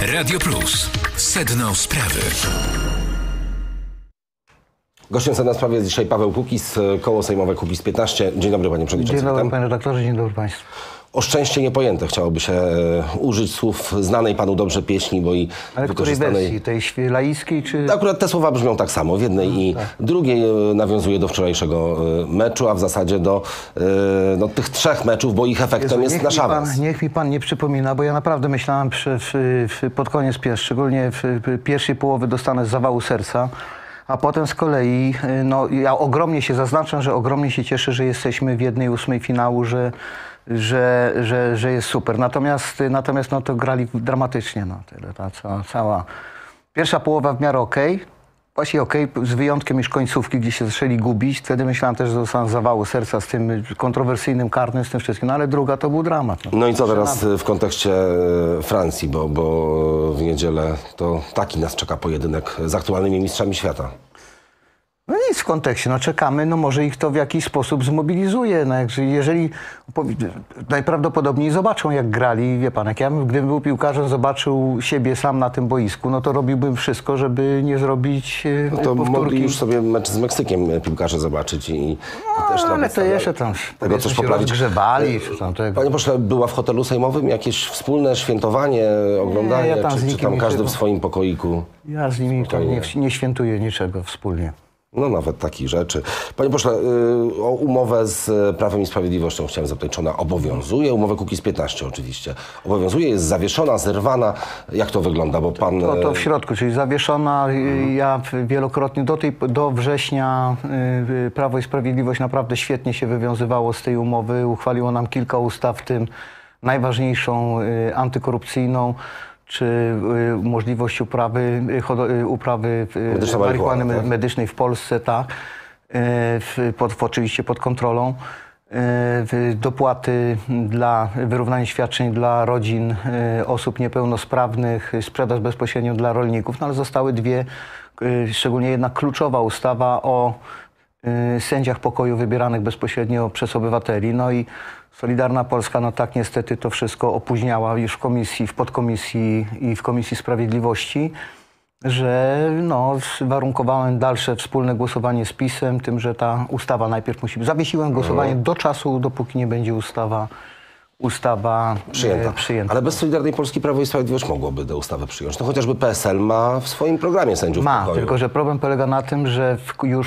Radio Plus. Sedno sprawy. Gościem Sedna Sprawy jest dzisiaj Paweł Kukiz, koło sejmowe Kukiz15. Dzień dobry, panie przewodniczący. Dzień dobry, panie redaktorze, dzień dobry państwu. O szczęście niepojęte chciałoby się użyć słów znanej panu dobrze pieśni, bo i ale wykorzystanej... której wersji? Tej laickiej czy... Akurat te słowa brzmią tak samo. W jednej i drugiej nawiązuje do wczorajszego meczu, a w zasadzie do tych trzech meczów, bo ich efektem jest nasz awans. Niech mi pan nie przypomina, bo ja naprawdę myślałem pod koniec, szczególnie w pierwszej połowy dostanę zawału serca. A potem z kolei, no ja ogromnie się zaznaczam, że ogromnie się cieszę, że jesteśmy w 1/8 finału, że jest super. Natomiast no to grali dramatycznie. No, ta cała pierwsza połowa w miarę okej. Właściwie okej, z wyjątkiem już końcówki, gdzie się zaczęli gubić. Wtedy myślałem też, że dostanę zawału serca z tym kontrowersyjnym karnym, z tym wszystkim. No ale druga to był dramat. No i co teraz w kontekście Francji, bo w niedzielę to taki nas czeka pojedynek z aktualnymi mistrzami świata. No nic w kontekście, no czekamy, no może ich to w jakiś sposób zmobilizuje. No jeżeli najprawdopodobniej zobaczą, jak grali, wie pan, jak ja gdybym był piłkarzem, zobaczył siebie sam na tym boisku, no to robiłbym wszystko, żeby nie zrobić no to powtórki. Mogli już sobie mecz z Meksykiem piłkarze zobaczyć i też ale to jeszcze tam tego coś poprawić. Rozgrzewali, czy tam tego. Panie pośle, była w hotelu sejmowym jakieś wspólne świętowanie, oglądanie, czy tam każdy w swoim pokoiku? Ja z nimi tam nie świętuję niczego wspólnie. No nawet takich rzeczy. Panie pośle, o umowę z Prawem i Sprawiedliwością chciałem zapytać, czy ona obowiązuje? Umowę Kukiz15 oczywiście. Obowiązuje, jest zawieszona, zerwana? Jak to wygląda? Bo pan... To w środku, czyli zawieszona. Ja wielokrotnie do września Prawo i Sprawiedliwość naprawdę świetnie się wywiązywało z tej umowy. Uchwaliło nam kilka ustaw, w tym najważniejszą antykorupcyjną, czy możliwość uprawy marihuany medycznej w Polsce, tak, oczywiście pod kontrolą, dopłaty dla wyrównania świadczeń dla rodzin osób niepełnosprawnych, sprzedaż bezpośrednio dla rolników, no ale zostały dwie, szczególnie jedna kluczowa ustawa o sędziach pokoju wybieranych bezpośrednio przez obywateli. No i Solidarna Polska, no tak niestety to wszystko opóźniała już w komisji, w podkomisji i w Komisji Sprawiedliwości, że no, warunkowałem dalsze wspólne głosowanie z PiS-em tym, że ta ustawa najpierw musi... Zawiesiłem głosowanie do czasu, dopóki nie będzie ustawa przyjęta. Ale bez Solidarnej Polski Prawo i Sprawiedliwość mogłoby tę ustawę przyjąć. No chociażby PSL ma w swoim programie sędziów pokoju. Tylko że problem polega na tym, że już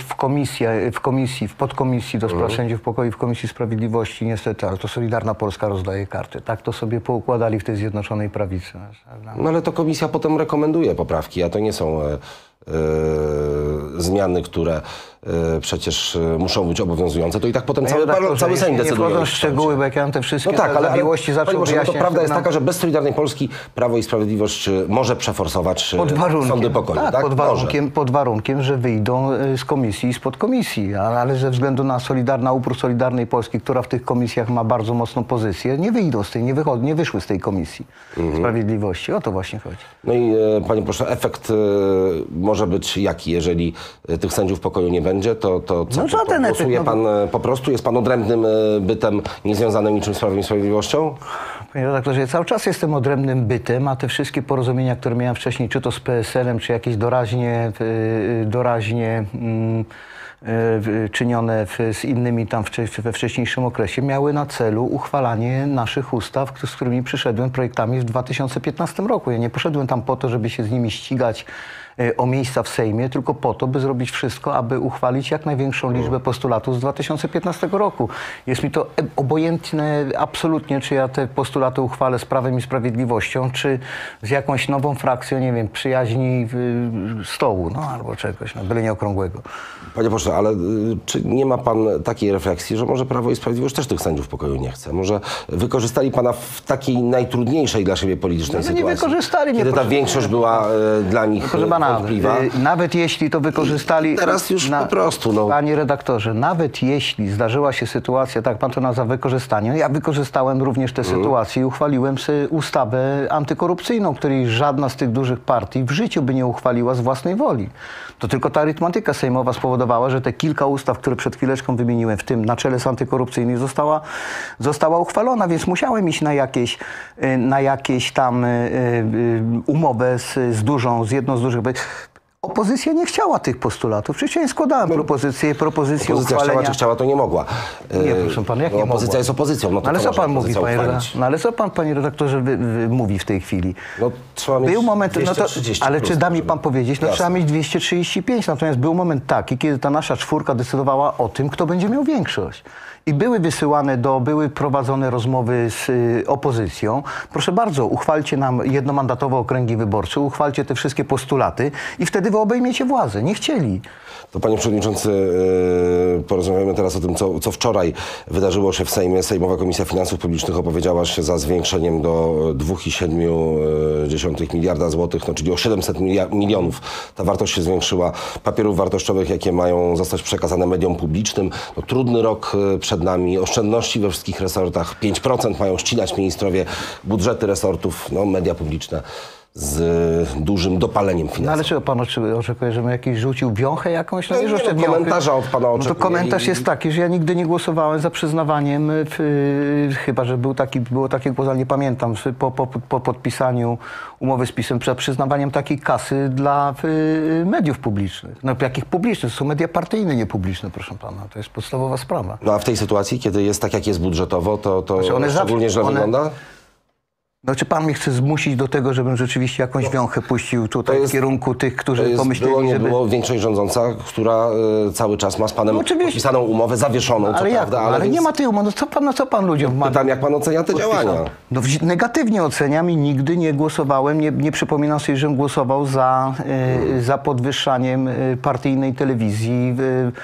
w podkomisji do spraw sędziów pokoju w Komisji Sprawiedliwości niestety, ale to Solidarna Polska rozdaje karty. Tak to sobie poukładali w tej Zjednoczonej Prawicy. No ale to komisja potem rekomenduje poprawki, a to nie są zmiany, które przecież muszą być obowiązujące, to i tak potem cały Sejm decyduje. Nie wchodzą w szczegóły, bo jak ja te wszystkie zawiłości zaczął wyjaśniać. No prawda jest taka, że bez Solidarnej Polski Prawo i Sprawiedliwość może przeforsować sądy pokoju. Tak, pod warunkiem, że wyjdą z komisji i z podkomisji, ale ze względu na upór Solidarnej Polski, która w tych komisjach ma bardzo mocną pozycję, nie wyjdą z tej, nie wyszły z tej Komisji Sprawiedliwości. O to właśnie chodzi. No i panie proszę, efekt może być jaki, jeżeli tych sędziów pokoju nie będzie, to co? No żaden głosuje pan po prostu? Jest pan odrębnym bytem niezwiązanym niczym z Prawem i Sprawiedliwością? Panie redaktorze, ja cały czas jestem odrębnym bytem, a te wszystkie porozumienia, które miałem wcześniej, czy to z PSL-em, czy jakieś doraźnie czynione z innymi tam we wcześniejszym okresie, miały na celu uchwalanie naszych ustaw, z którymi przyszedłem projektami w 2015 roku. Ja nie poszedłem tam po to, żeby się z nimi ścigać o miejsca w Sejmie, tylko po to, by zrobić wszystko, aby uchwalić jak największą liczbę postulatów z 2015 roku. Jest mi to obojętne absolutnie, czy ja te postulaty uchwalę z Prawem i Sprawiedliwością, czy z jakąś nową frakcją, nie wiem, przyjaźni stołu, no albo czegoś, no, byle nie okrągłego. Panie pośle, ale czy nie ma pan takiej refleksji, że może Prawo i Sprawiedliwość też tych sędziów pokoju nie chce? Może wykorzystali pana w takiej najtrudniejszej dla siebie politycznej sytuacji? Nie wykorzystali. Kiedy ta większość była dla nich pana, wątpliwa. Nawet jeśli to wykorzystali... Teraz już po prostu, no. Panie redaktorze, nawet jeśli zdarzyła się sytuacja, tak pan to nazywa wykorzystaniem, ja wykorzystałem również tę sytuację i uchwaliłem sobie ustawę antykorupcyjną, której żadna z tych dużych partii w życiu by nie uchwaliła z własnej woli. To tylko ta arytmetyka sejmowa spowodowała, że te kilka ustaw, które przed chwileczką wymieniłem, w tym na czele z antykorupcyjnej, została uchwalona, więc musiałem iść na jakieś tam umowę z jedną z dużych. Opozycja nie chciała tych postulatów. Przecież ja składałem propozycję Opozycja uchwalenia. chciała, czy chciała, to nie mogła. Nie, proszę pana, jak nie mogła? Opozycja jest opozycją. No to ale to co może pan mówi, opozycja panie uchwalić. ale co pan, panie redaktorze, mówi w tej chwili? No, trzeba mieć Był moment, 230 ale plus, czy da mi żeby- pan powiedzieć, no Jasne. trzeba mieć 235, natomiast był moment taki, kiedy ta nasza czwórka decydowała o tym, kto będzie miał większość. I były prowadzone rozmowy z opozycją. Proszę bardzo, uchwalcie nam jednomandatowe okręgi wyborcze, uchwalcie te wszystkie postulaty i wtedy wy obejmiecie władzę. Nie chcieli. To panie przewodniczący, porozmawiamy teraz o tym, co wczoraj wydarzyło się w Sejmie. Sejmowa Komisja Finansów Publicznych opowiedziała się za zwiększeniem do 2,7 miliarda złotych, no, czyli o 700 milionów. Ta wartość się zwiększyła papierów wartościowych, jakie mają zostać przekazane mediom publicznym. No, trudny rok przed nami, oszczędności we wszystkich resortach, 5% mają ścinać ministrowie, budżety resortów, no, media publiczne z dużym dopaleniem No ale finansowym. czego pan oczekuje, żebym jakiś rzucił wiąchę jakąś? No, No nie, nie, rzucę no, wiąchy. komentarza od pana No to oczekuję komentarz i- jest taki, że ja nigdy nie głosowałem za przyznawaniem, chyba że było takie głos, ale nie pamiętam, po podpisaniu umowy z PiS-em, przed przyznawaniem takiej kasy dla mediów publicznych. No jakich publicznych? To są media partyjne, nie publiczne, proszę pana. To jest podstawowa sprawa. No a w tej sytuacji, kiedy jest tak, jak jest budżetowo, to Znaczy one szczególnie źle wygląda? No czy pan mnie chce zmusić do tego, żebym rzeczywiście jakąś wiąchę puścił tutaj w kierunku tych, którzy pomyśleli, było, nie żeby... było większość rządząca, która cały czas ma z panem No oczywiście. podpisaną umowę, zawieszoną, co Ale jak? prawda, Ale więc nie ma tej umowy. No co pan ludziom wmawia? pytam, jak pan ocenia te działania? No, negatywnie oceniam i nigdy nie głosowałem, nie przypominam sobie, żebym głosował za podwyższaniem partyjnej telewizji,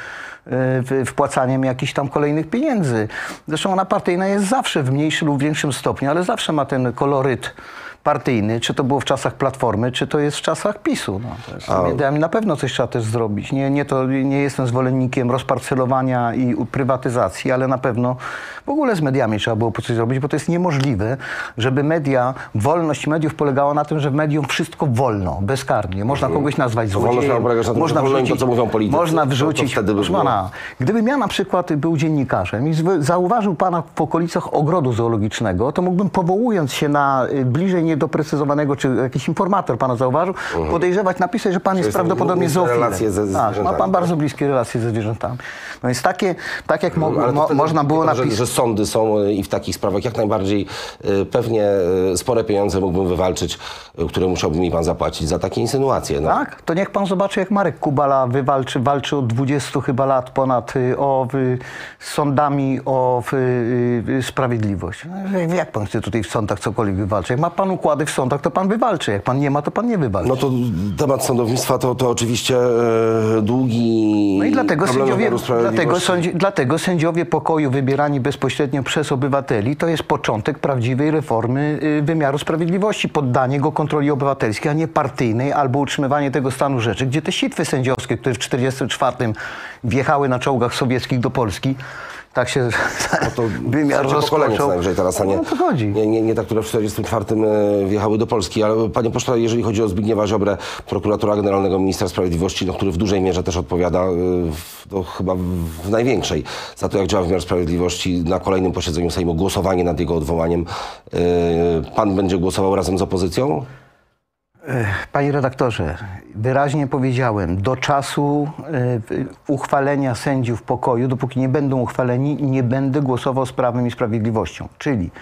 wpłacaniem jakichś tam kolejnych pieniędzy. Zresztą ona partyjna jest zawsze w mniejszym lub większym stopniu, ale zawsze ma ten koloryt partyjny, czy to było w czasach Platformy, czy to jest w czasach PiS-u. No, to jest, na pewno coś trzeba też zrobić. Nie jestem zwolennikiem rozparcelowania i prywatyzacji, ale na pewno w ogóle z mediami trzeba było coś zrobić, bo to jest niemożliwe, żeby wolność mediów polegała na tym, że mediom wszystko wolno, bezkarnie. Można kogoś nazwać wolność miała złodziejem, polegać na tym, że wolno im to, co mówią politycy. można To wrzucić... wtedy by Proszę było. pana, gdybym ja na przykład był dziennikarzem i zauważył pana w okolicach ogrodu zoologicznego, to mógłbym, powołując się na bliżej niedoprecyzowanego, czy jakiś informator pana zauważył, podejrzewać, napisać, że pan jest prawdopodobnie bliskie zoofilem. relacje ze Tak, ma zwierzętami, pan tak? bardzo bliskie relacje ze zwierzętami. No więc tak jak Ale to wtedy można było chyba, napisać... że sądy są i w takich sprawach jak najbardziej pewnie spore pieniądze mógłbym wywalczyć, które musiałby mi pan zapłacić za takie insynuacje. No. Tak? To niech pan zobaczy, jak Marek Kubala walczy od 20 chyba lat ponad z sądami o sprawiedliwość. Jak pan chce tutaj w sądach cokolwiek wywalczyć? Jak ma pan układy w sądach, to pan wywalczy. Jak pan nie ma, to pan nie wywalczy. No to temat sądownictwa to oczywiście długi No i problem dlatego sędziowie pokoju wybierani bezpośrednio przez obywateli to jest początek prawdziwej reformy wymiaru sprawiedliwości. Poddanie go kontroli obywatelskiej, a nie partyjnej, albo utrzymywanie tego stanu rzeczy, gdzie te sitwy sędziowskie, które w 1944 wjechały na czołgach sowieckich do Polski, tak się to wymiar pokolenie rozpoczął. najwyżej teraz, a nie, No to chodzi. nie te, które w 1944 wjechały do Polski. Ale panie pośle, jeżeli chodzi o Zbigniewa Ziobrę, prokuratora generalnego, ministra sprawiedliwości, no, który w dużej mierze też odpowiada, chyba w największej, za to, jak działa wymiar sprawiedliwości, na kolejnym posiedzeniu Sejmu głosowanie nad jego odwołaniem. Pan będzie głosował razem z opozycją? Panie redaktorze, wyraźnie powiedziałem, do czasu uchwalenia sędziów pokoju, dopóki nie będą uchwaleni, nie będę głosował z Prawem i Sprawiedliwością. Czyli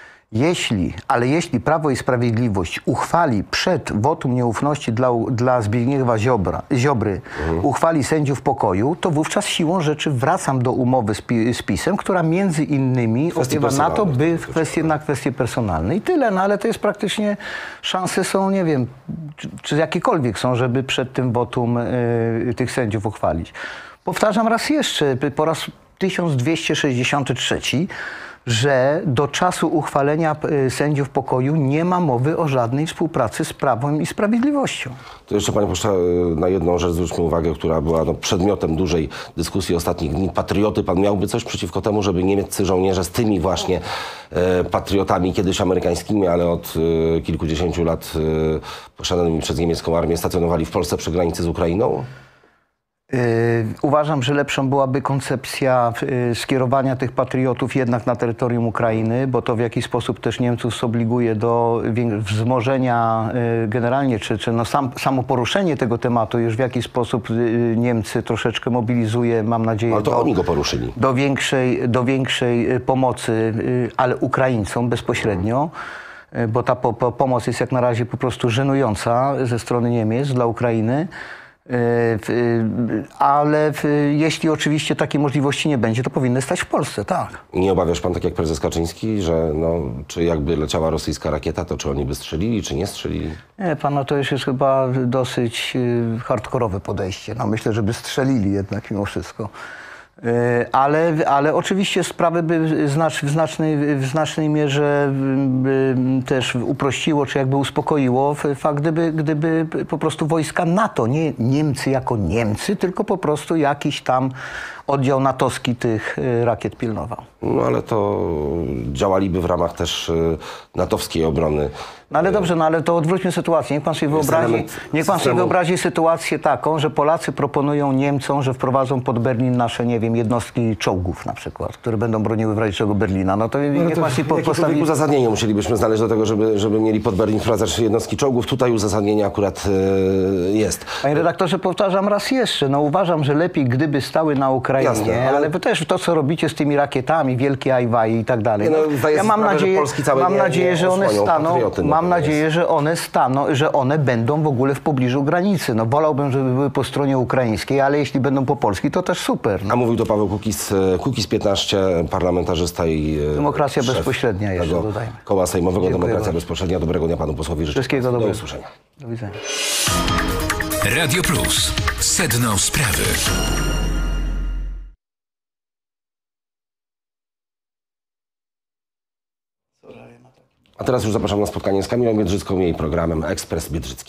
jeśli Prawo i Sprawiedliwość uchwali przed wotum nieufności dla Zbigniewa Ziobry, uchwali sędziów pokoju, to wówczas siłą rzeczy wracam do umowy z PiS-em, która między innymi opiewa na to, na kwestie personalne. I tyle, no ale to jest praktycznie, szanse są, nie wiem, czy jakiekolwiek są, żeby przed tym wotum tych sędziów uchwalić. Powtarzam raz jeszcze, po raz 1263, że do czasu uchwalenia sędziów pokoju nie ma mowy o żadnej współpracy z Prawem i Sprawiedliwością. To jeszcze, panie pośle, na jedną rzecz zwróćmy uwagę, która była przedmiotem dużej dyskusji ostatnich dni. Patrioty. Pan miałby coś przeciwko temu, żeby niemieccy żołnierze z tymi właśnie patriotami, kiedyś amerykańskimi, ale od kilkudziesięciu lat posiadanymi przez niemiecką armię, stacjonowali w Polsce przy granicy z Ukrainą? Uważam, że lepszą byłaby koncepcja skierowania tych patriotów jednak na terytorium Ukrainy, bo to w jakiś sposób też Niemców zobliguje do wzmożenia generalnie, czy no samo poruszenie tego tematu już w jakiś sposób Niemcy troszeczkę mobilizuje, mam nadzieję, ale to oni go poruszyli. Do większej pomocy, ale Ukraińcom bezpośrednio. Bo ta pomoc jest jak na razie po prostu żenująca ze strony Niemiec dla Ukrainy. Ale jeśli oczywiście takiej możliwości nie będzie, to powinny stać w Polsce, tak. Nie obawiasz pan, tak jak prezes Kaczyński, że czy jakby leciała rosyjska rakieta, to czy oni by strzelili, czy nie strzelili? Nie, pan, no to już jest chyba dosyć hardkorowe podejście. No, myślę, że by strzelili jednak mimo wszystko. Ale oczywiście sprawy by w znacznej mierze też uprościło, czy jakby uspokoiło fakt, gdyby po prostu wojska NATO, nie Niemcy jako Niemcy, tylko po prostu jakiś tam oddział natowski tych rakiet pilnował. No ale to działaliby w ramach też natowskiej obrony. No ale dobrze, no ale to odwróćmy sytuację. Niech pan sobie wyobrazi sytuację taką, że Polacy proponują Niemcom, że wprowadzą pod Berlin nasze, nie wiem, jednostki czołgów na przykład, które będą broniły w razie czego Berlina. No to niech pan sobie postawi... uzasadnienie musielibyśmy znaleźć do tego, żeby mieli pod Berlin wprowadzać jednostki czołgów. Tutaj uzasadnienie akurat jest. Panie redaktorze, powtarzam raz jeszcze. No uważam, że lepiej gdyby stały na Ukrainie, jasne, ale też to, co robicie z tymi rakietami, wielkie ajwaje i tak dalej. No, ja mam nadzieję, że one staną. Mam nadzieję, że one będą w ogóle w pobliżu granicy. No wolałbym, żeby były po stronie ukraińskiej, ale jeśli będą po polskiej, to też super. No. A mówił to Paweł Kukiz 15, parlamentarzysta i Demokracja bezpośrednia jeszcze dodajmy. Koła Sejmowego. Demokracja bezpośrednia. Dobrego dnia panu posłowi życzę. Wszystkiego dobrego. Do usłyszenia. Do widzenia. Radio Plus. Sedno sprawy. A teraz już zapraszam na spotkanie z Kamilą Biedrzycką i jej programem Ekspres Biedrzycki.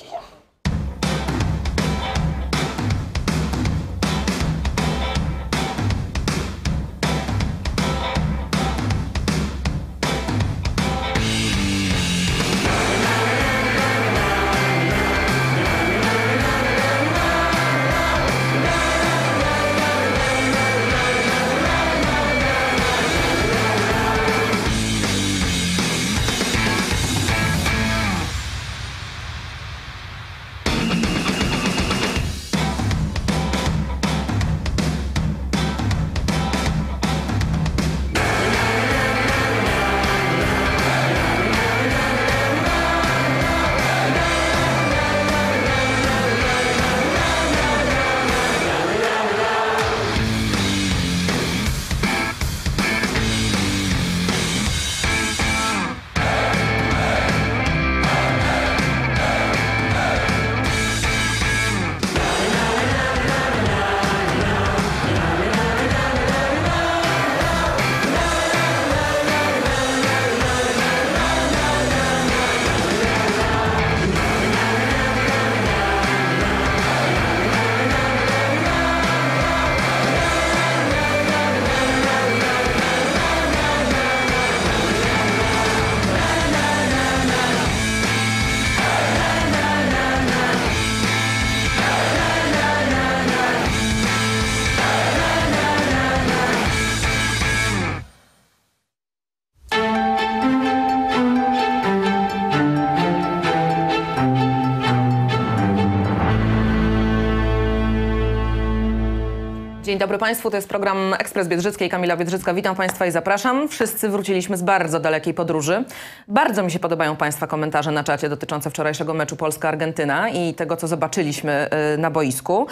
Dzień dobry Państwu, to jest program Ekspres Biedrzyckiej, Kamila Biedrzycka. Witam Państwa i zapraszam. Wszyscy wróciliśmy z bardzo dalekiej podróży. Bardzo mi się podobają Państwa komentarze na czacie dotyczące wczorajszego meczu Polska-Argentyna i tego, co zobaczyliśmy na boisku.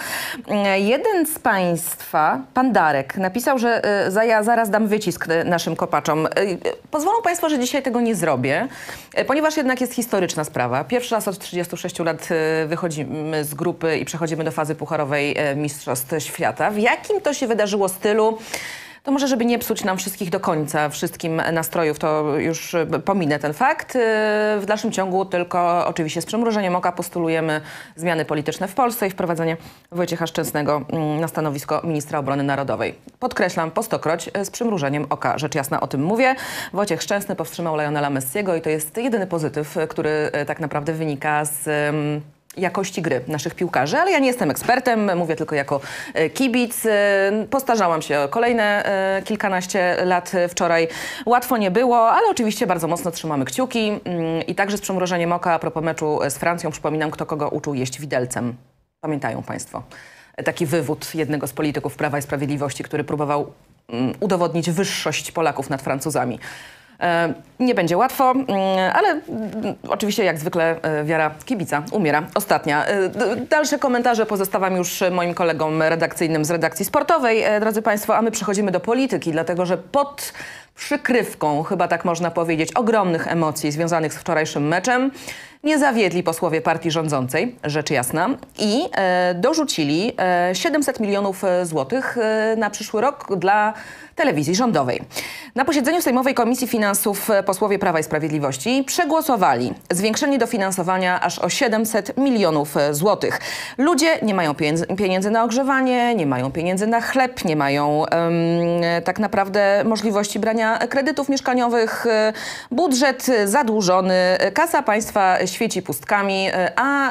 Jeden z Państwa, pan Darek, napisał, że ja zaraz dam wycisk naszym kopaczom. Pozwolą Państwo, że dzisiaj tego nie zrobię, ponieważ jednak jest historyczna sprawa. Pierwszy raz od 36 lat wychodzimy z grupy i przechodzimy do fazy pucharowej Mistrzostw Świata. W jakim to się wydarzyło stylu? To może, żeby nie psuć nam wszystkich do końca, wszystkim nastrojów, to już pominę ten fakt. W dalszym ciągu tylko oczywiście z przymrużeniem oka postulujemy zmiany polityczne w Polsce i wprowadzenie Wojciecha Szczęsnego na stanowisko ministra obrony narodowej. Podkreślam po stokroć, z przymrużeniem oka, rzecz jasna o tym mówię. Wojciech Szczęsny powstrzymał Lionela Messiego i to jest jedyny pozytyw, który tak naprawdę wynika z jakości gry naszych piłkarzy, ale ja nie jestem ekspertem, mówię tylko jako kibic. Postarzałam się o kolejne kilkanaście lat wczoraj. Łatwo nie było, ale oczywiście bardzo mocno trzymamy kciuki i także z przymrużeniem oka a propos meczu z Francją przypominam, kto kogo uczył jeść widelcem. Pamiętają Państwo taki wywód jednego z polityków Prawa i Sprawiedliwości, który próbował udowodnić wyższość Polaków nad Francuzami. Nie będzie łatwo, ale oczywiście jak zwykle wiara kibica umiera ostatnia. Dalsze komentarze pozostawiam już moim kolegom redakcyjnym z redakcji sportowej, drodzy Państwo, a my przechodzimy do polityki, dlatego że pod przykrywką, chyba tak można powiedzieć, ogromnych emocji związanych z wczorajszym meczem nie zawiedli posłowie partii rządzącej, rzecz jasna, i dorzucili 700 milionów złotych na przyszły rok dla telewizji rządowej. Na posiedzeniu Sejmowej Komisji Finansów posłowie Prawa i Sprawiedliwości przegłosowali zwiększenie dofinansowania aż o 700 milionów złotych. Ludzie nie mają pieniędzy na ogrzewanie, nie mają pieniędzy na chleb, nie mają tak naprawdę możliwości brania kredytów mieszkaniowych. Budżet zadłużony, kasa państwa świeci pustkami, a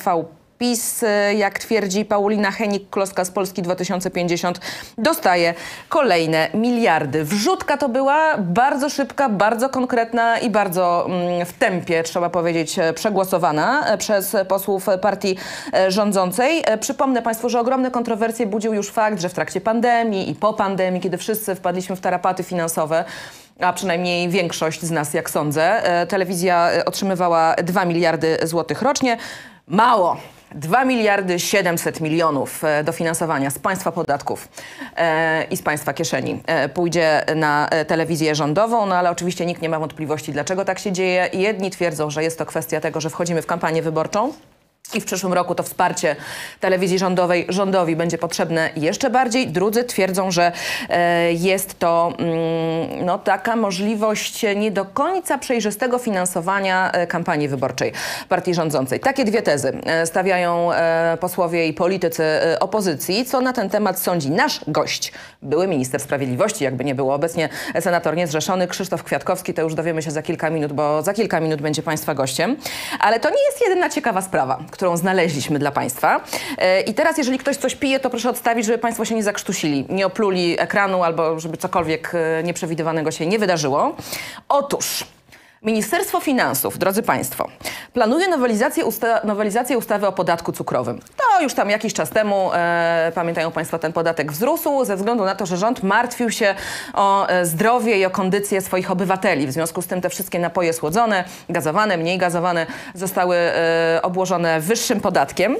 PiS, jak twierdzi Paulina Henik-Kloska z Polski 2050, dostaje kolejne miliardy. Wrzutka to była bardzo szybka, bardzo konkretna i bardzo w tempie, trzeba powiedzieć, przegłosowana przez posłów partii rządzącej. Przypomnę Państwu, że ogromne kontrowersje budził już fakt, że w trakcie pandemii i po pandemii, kiedy wszyscy wpadliśmy w tarapaty finansowe, a przynajmniej większość z nas, jak sądzę, telewizja otrzymywała 2 miliardy złotych rocznie. Mało. 2 miliardy 700 milionów dofinansowania z państwa podatków i z państwa kieszeni pójdzie na telewizję rządową, no ale oczywiście nikt nie ma wątpliwości, dlaczego tak się dzieje. Jedni twierdzą, że jest to kwestia tego, że wchodzimy w kampanię wyborczą i w przyszłym roku to wsparcie telewizji rządowej rządowi będzie potrzebne jeszcze bardziej. Drudzy twierdzą, że jest to no, taka możliwość nie do końca przejrzystego finansowania kampanii wyborczej partii rządzącej. Takie dwie tezy stawiają posłowie i politycy opozycji. Co na ten temat sądzi nasz gość, były minister sprawiedliwości, jakby nie było obecnie senator niezrzeszony Krzysztof Kwiatkowski. To już dowiemy się za kilka minut, bo za kilka minut będzie Państwa gościem. Ale to nie jest jedyna ciekawa sprawa, którą znaleźliśmy dla Państwa. I teraz, jeżeli ktoś coś pije, to proszę odstawić, żeby Państwo się nie zakrztusili, nie opluli ekranu albo żeby cokolwiek nieprzewidywanego się nie wydarzyło. Otóż Ministerstwo Finansów, drodzy Państwo, planuje nowelizację ustawy o podatku cukrowym. To już tam jakiś czas temu, pamiętają Państwo, ten podatek wzrósł ze względu na to, że rząd martwił się o zdrowie i o kondycję swoich obywateli. W związku z tym te wszystkie napoje słodzone, gazowane, mniej gazowane zostały obłożone wyższym podatkiem.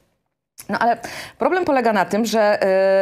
No ale problem polega na tym, że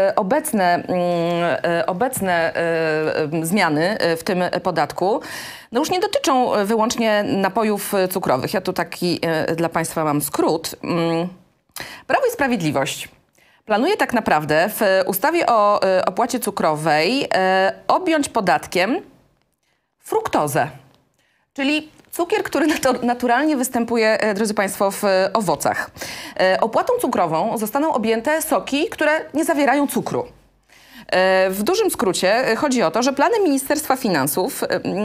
obecne zmiany w tym podatku no już nie dotyczą wyłącznie napojów cukrowych. Ja tu taki dla Państwa mam skrót. Prawo i Sprawiedliwość planuje tak naprawdę w ustawie o opłacie cukrowej objąć podatkiem fruktozę, czyli cukier, który naturalnie występuje, drodzy Państwo, w owocach. Opłatą cukrową zostaną objęte soki, które nie zawierają cukru. W dużym skrócie chodzi o to, że plany Ministerstwa Finansów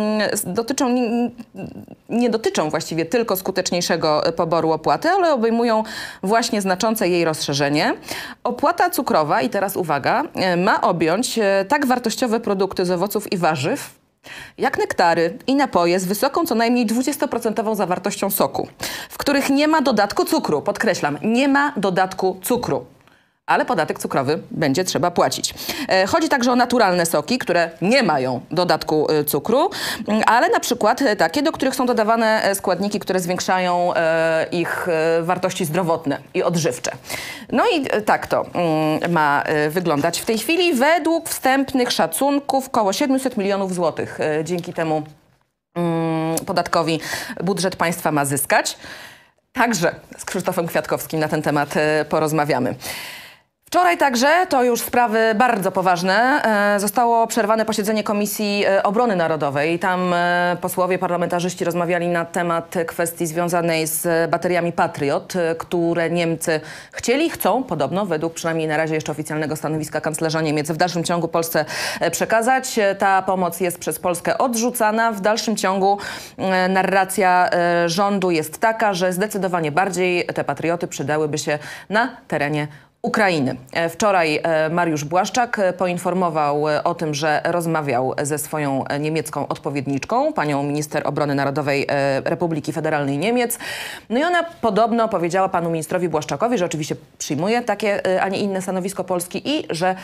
nie dotyczą właściwie tylko skuteczniejszego poboru opłaty, ale obejmują właśnie znaczące jej rozszerzenie. Opłata cukrowa, i teraz uwaga, ma objąć tak wartościowe produkty z owoców i warzyw, jak nektary i napoje z wysoką co najmniej 20% zawartością soku, w których nie ma dodatku cukru. Podkreślam, nie ma dodatku cukru. Ale podatek cukrowy będzie trzeba płacić. Chodzi także o naturalne soki, które nie mają dodatku cukru, ale na przykład takie, do których są dodawane składniki, które zwiększają ich wartości zdrowotne i odżywcze. No i tak to ma wyglądać w tej chwili. Według wstępnych szacunków około 700 milionów złotych dzięki temu podatkowi budżet państwa ma zyskać. Także z Krzysztofem Kwiatkowskim na ten temat porozmawiamy. Wczoraj także, to już sprawy bardzo poważne, zostało przerwane posiedzenie Komisji Obrony Narodowej. Tam posłowie, parlamentarzyści rozmawiali na temat kwestii związanej z bateriami Patriot, które Niemcy chcą, podobno, według przynajmniej na razie jeszcze oficjalnego stanowiska kanclerza Niemiec, w dalszym ciągu Polsce przekazać. Ta pomoc jest przez Polskę odrzucana. W dalszym ciągu narracja rządu jest taka, że zdecydowanie bardziej te Patrioty przydałyby się na terenie Ukrainy. Wczoraj Mariusz Błaszczak poinformował o tym, że rozmawiał ze swoją niemiecką odpowiedniczką, panią minister obrony narodowej Republiki Federalnej Niemiec. No i ona podobno powiedziała panu ministrowi Błaszczakowi, że oczywiście przyjmuje takie, a nie inne stanowisko Polski i że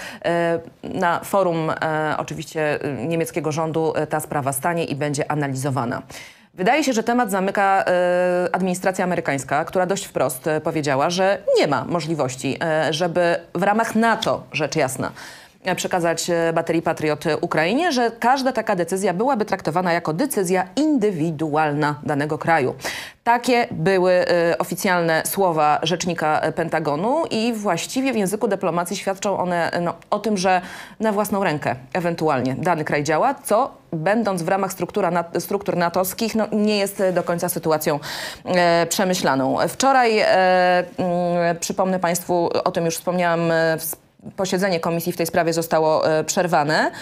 na forum oczywiście niemieckiego rządu ta sprawa stanie i będzie analizowana. Wydaje się, że temat zamyka administracja amerykańska, która dość wprost powiedziała, że nie ma możliwości, żeby w ramach NATO, rzecz jasna, przekazać baterii Patriot Ukrainie, że każda taka decyzja byłaby traktowana jako decyzja indywidualna danego kraju. Takie były oficjalne słowa rzecznika Pentagonu i właściwie w języku dyplomacji świadczą one o tym, że na własną rękę ewentualnie dany kraj działa, co będąc w ramach struktur natowskich nie jest do końca sytuacją przemyślaną. Wczoraj, przypomnę Państwu, o tym już wspomniałam, posiedzenie komisji w tej sprawie zostało przerwane.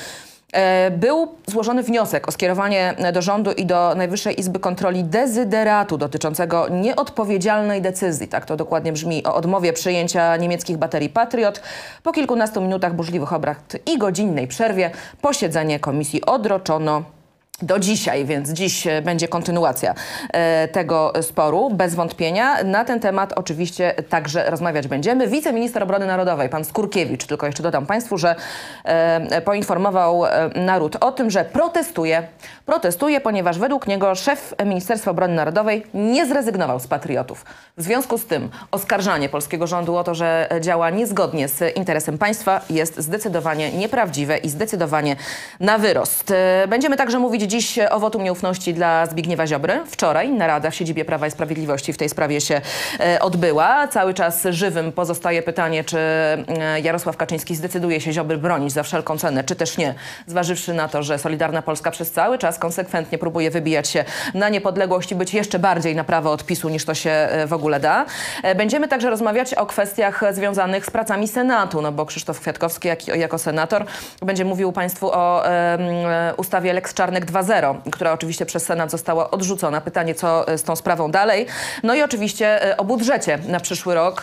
Był złożony wniosek o skierowanie do rządu i do Najwyższej Izby Kontroli dezyderatu dotyczącego nieodpowiedzialnej decyzji, tak to dokładnie brzmi, o odmowie przyjęcia niemieckich baterii Patriot. Po kilkunastu minutach burzliwych obrad i godzinnej przerwie posiedzenie komisji odroczono do dzisiaj, więc dziś będzie kontynuacja tego sporu, bez wątpienia. Na ten temat oczywiście także rozmawiać będziemy. Wiceminister Obrony Narodowej, pan Skurkiewicz, tylko jeszcze dodam Państwu, że poinformował naród o tym, że protestuje, ponieważ według niego szef Ministerstwa Obrony Narodowej nie zrezygnował z patriotów. W związku z tym oskarżanie polskiego rządu o to, że działa niezgodnie z interesem państwa jest zdecydowanie nieprawdziwe i zdecydowanie na wyrost. Będziemy także mówić dziś o wotum nieufności dla Zbigniewa Ziobry. Wczoraj narada w siedzibie Prawa i Sprawiedliwości w tej sprawie się odbyła. Cały czas żywym pozostaje pytanie, czy Jarosław Kaczyński zdecyduje się Ziobry bronić za wszelką cenę, czy też nie. Zważywszy na to, że Solidarna Polska przez cały czas konsekwentnie próbuje wybijać się na niepodległość i być jeszcze bardziej na prawo od PiS-u, niż to się w ogóle da. Będziemy także rozmawiać o kwestiach związanych z pracami Senatu, no bo Krzysztof Kwiatkowski jako senator będzie mówił Państwu o ustawie Lex Czarnek 2.0, która oczywiście przez Senat została odrzucona. Pytanie, co z tą sprawą dalej. No i oczywiście o budżecie na przyszły rok.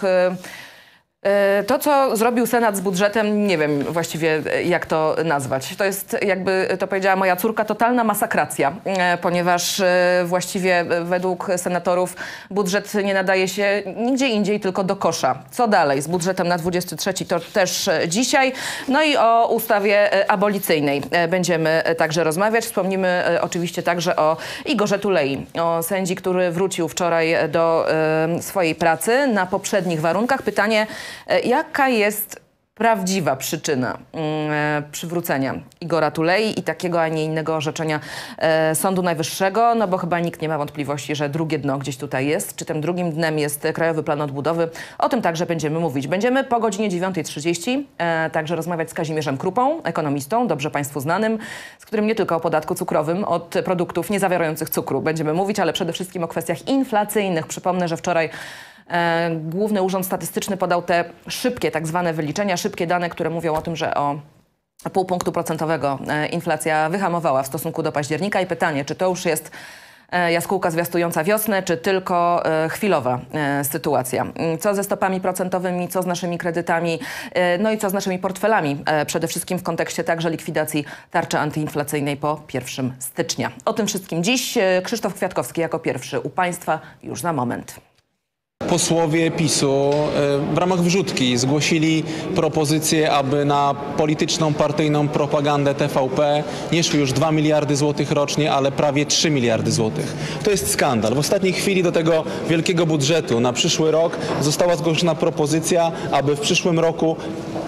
To, co zrobił Senat z budżetem, nie wiem właściwie jak to nazwać. To jest, jakby to powiedziała moja córka, totalna masakracja, ponieważ właściwie według senatorów budżet nie nadaje się nigdzie indziej, tylko do kosza. Co dalej z budżetem na 23, to też dzisiaj. No i o ustawie abolicyjnej będziemy także rozmawiać. Wspomnimy oczywiście także o Igorze Tulei, o sędzi, który wrócił wczoraj do swojej pracy na poprzednich warunkach. Pytanie, jaka jest prawdziwa przyczyna przywrócenia Igora Tulei i takiego, a nie innego orzeczenia Sądu Najwyższego? No bo chyba nikt nie ma wątpliwości, że drugie dno gdzieś tutaj jest. Czy tym drugim dnem jest Krajowy Plan Odbudowy? O tym także będziemy mówić. Będziemy po godzinie 9:30 także rozmawiać z Kazimierzem Krupą, ekonomistą, dobrze Państwu znanym, z którym nie tylko o podatku cukrowym od produktów niezawierających cukru będziemy mówić, ale przede wszystkim o kwestiach inflacyjnych. Przypomnę, że wczoraj Główny Urząd Statystyczny podał te szybkie tak zwane wyliczenia, szybkie dane, które mówią o tym, że o 0,5 punktu procentowego inflacja wyhamowała w stosunku do października i pytanie, czy to już jest jaskółka zwiastująca wiosnę, czy tylko chwilowa sytuacja. Co ze stopami procentowymi, co z naszymi kredytami, no i co z naszymi portfelami, przede wszystkim w kontekście także likwidacji tarczy antyinflacyjnej po 1 stycznia. O tym wszystkim dziś. Krzysztof Kwiatkowski jako pierwszy u Państwa już za moment. Posłowie PiS-u w ramach wrzutki zgłosili propozycję, aby na polityczną, partyjną propagandę TVP nie szły już 2 miliardy złotych rocznie, ale prawie 3 miliardy złotych. To jest skandal. W ostatniej chwili do tego wielkiego budżetu na przyszły rok została zgłoszona propozycja, aby w przyszłym roku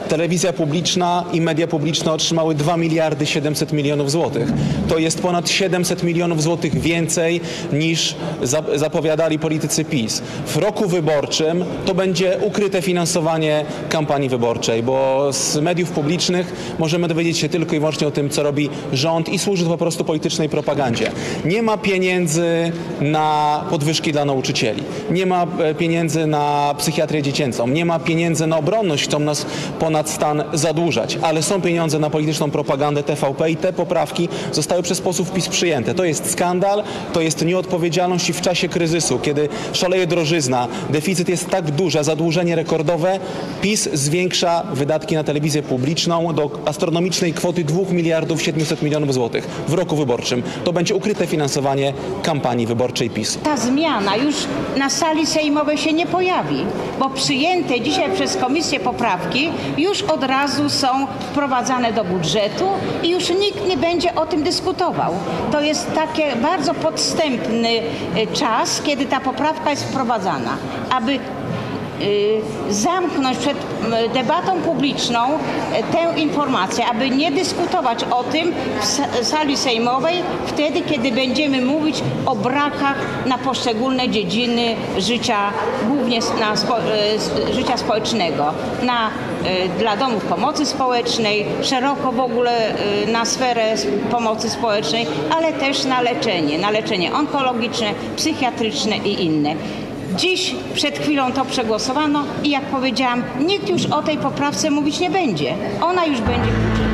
telewizja publiczna i media publiczne otrzymały 2 miliardy 700 milionów złotych. To jest ponad 700 milionów złotych więcej niż zapowiadali politycy PiS. W roku wyborczym to będzie ukryte finansowanie kampanii wyborczej, bo z mediów publicznych możemy dowiedzieć się tylko i wyłącznie o tym, co robi rząd i służy to po prostu politycznej propagandzie. Nie ma pieniędzy na podwyżki dla nauczycieli, nie ma pieniędzy na psychiatrię dziecięcą, nie ma pieniędzy na obronność, chcą nas ponad stan zadłużać, ale są pieniądze na polityczną propagandę TVP i te poprawki zostały przez posłów PiS przyjęte. To jest skandal, to jest nieodpowiedzialność i w czasie kryzysu, kiedy szaleje drożyzna, deficyt jest tak duży, a zadłużenie rekordowe, PiS zwiększa wydatki na telewizję publiczną do astronomicznej kwoty 2 miliardów 700 milionów złotych w roku wyborczym. To będzie ukryte finansowanie kampanii wyborczej PiS-u. Ta zmiana już na sali sejmowej się nie pojawi, bo przyjęte dzisiaj przez komisję poprawki już od razu są wprowadzane do budżetu i już nikt nie będzie o tym dyskutował. To jest taki bardzo podstępny czas, kiedy ta poprawka jest wprowadzana, aby zamknąć przed debatą publiczną tę informację, aby nie dyskutować o tym w sali sejmowej wtedy, kiedy będziemy mówić o brakach na poszczególne dziedziny życia, głównie życia społecznego, dla domów pomocy społecznej, szeroko w ogóle na sferę pomocy społecznej, ale też na leczenie onkologiczne, psychiatryczne i inne. Dziś przed chwilą to przegłosowano i jak powiedziałam, nikt już o tej poprawce mówić nie będzie. Ona już będzie w budżecie.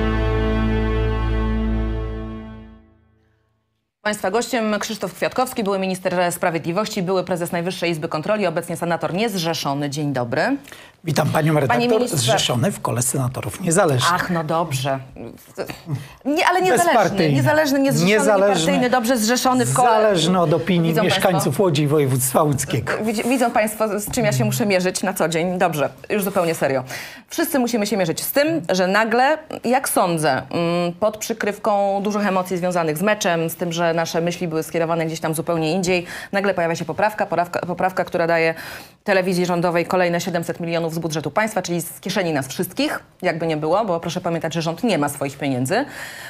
Państwa gościem Krzysztof Kwiatkowski, były minister sprawiedliwości, były prezes Najwyższej Izby Kontroli, obecnie senator niezrzeszony. Dzień dobry. Witam panią redaktor, ministrze... zrzeszony w kole senatorów niezależnych. Ach, no dobrze. Ale niezależny, niezrzeszony, niepartyjny, dobrze zrzeszony w kole. Zależny od opinii Widzą mieszkańców państwo? Łodzi i województwa łódzkiego. Widzą państwo, z czym ja się muszę mierzyć na co dzień. Dobrze, już zupełnie serio. Wszyscy musimy się mierzyć z tym, że nagle, jak sądzę, pod przykrywką dużych emocji związanych z meczem, z tym, że nasze myśli były skierowane gdzieś tam zupełnie indziej, nagle pojawia się poprawka, która daje telewizji rządowej kolejne 700 milionów z budżetu państwa, czyli z kieszeni nas wszystkich, jakby nie było, bo proszę pamiętać, że rząd nie ma swoich pieniędzy.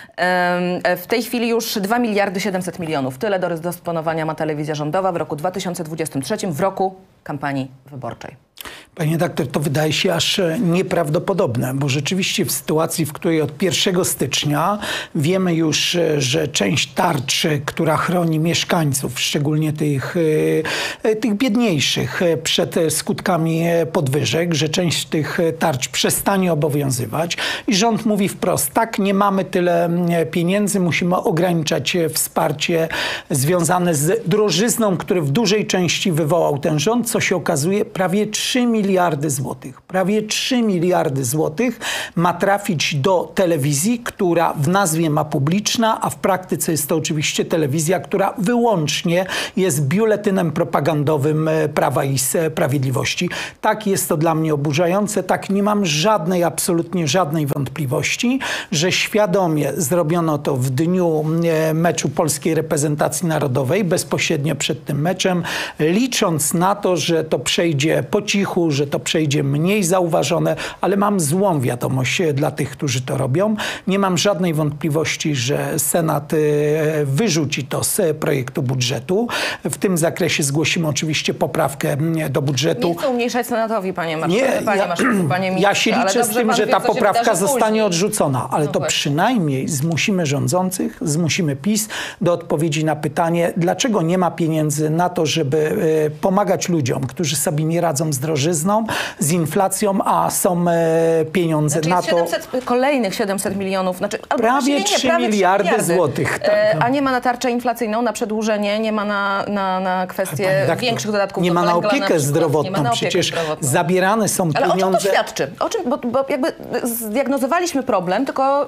W tej chwili już 2 miliardy 700 milionów. Tyle do dysponowania ma telewizja rządowa w roku 2023, w roku kampanii wyborczej. Panie redaktor, to wydaje się aż nieprawdopodobne, bo rzeczywiście w sytuacji, w której od 1 stycznia wiemy już, że część tarczy, która chroni mieszkańców, szczególnie tych biedniejszych przed skutkami podwyżek, że część tych tarcz przestanie obowiązywać i rząd mówi wprost, tak, nie mamy tyle pieniędzy, musimy ograniczać wsparcie związane z drożyzną, które w dużej części wywołał ten rząd, co się okazuje prawie 3 miliardy złotych. Prawie 3 miliardy złotych ma trafić do telewizji, która w nazwie ma publiczna, a w praktyce jest to oczywiście telewizja, która wyłącznie jest biuletynem propagandowym Prawa i Sprawiedliwości. Tak, jest to dla mnie oburzające. Tak, nie mam absolutnie żadnej wątpliwości, że świadomie zrobiono to w dniu meczu polskiej reprezentacji narodowej, bezpośrednio przed tym meczem, licząc na to, że to przejdzie po cichu, że to przejdzie mniej zauważone, ale mam złą wiadomość dla tych, którzy to robią. Nie mam żadnej wątpliwości, że Senat wyrzuci to z projektu budżetu. W tym zakresie zgłosimy oczywiście poprawkę do budżetu. Nie chcę umniejszać Senatowi, panie ministrze. Ja się liczę z tym, że ta poprawka zostanie odrzucona, ale to przynajmniej zmusimy rządzących, zmusimy PiS do odpowiedzi na pytanie, dlaczego nie ma pieniędzy na to, żeby pomagać ludziom, którzy sobie nie radzą z drożyzną, z inflacją, a są pieniądze na to. Kolejnych 700 milionów, prawie 3 miliardy złotych. A nie ma na tarczę inflacyjną, na przedłużenie, nie ma na kwestie większych dodatków. Nie ma na opiekę zdrowotną. Przecież zabierane są pieniądze. Ale o czym to świadczy? Bo jakby zdiagnozowaliśmy problem, tylko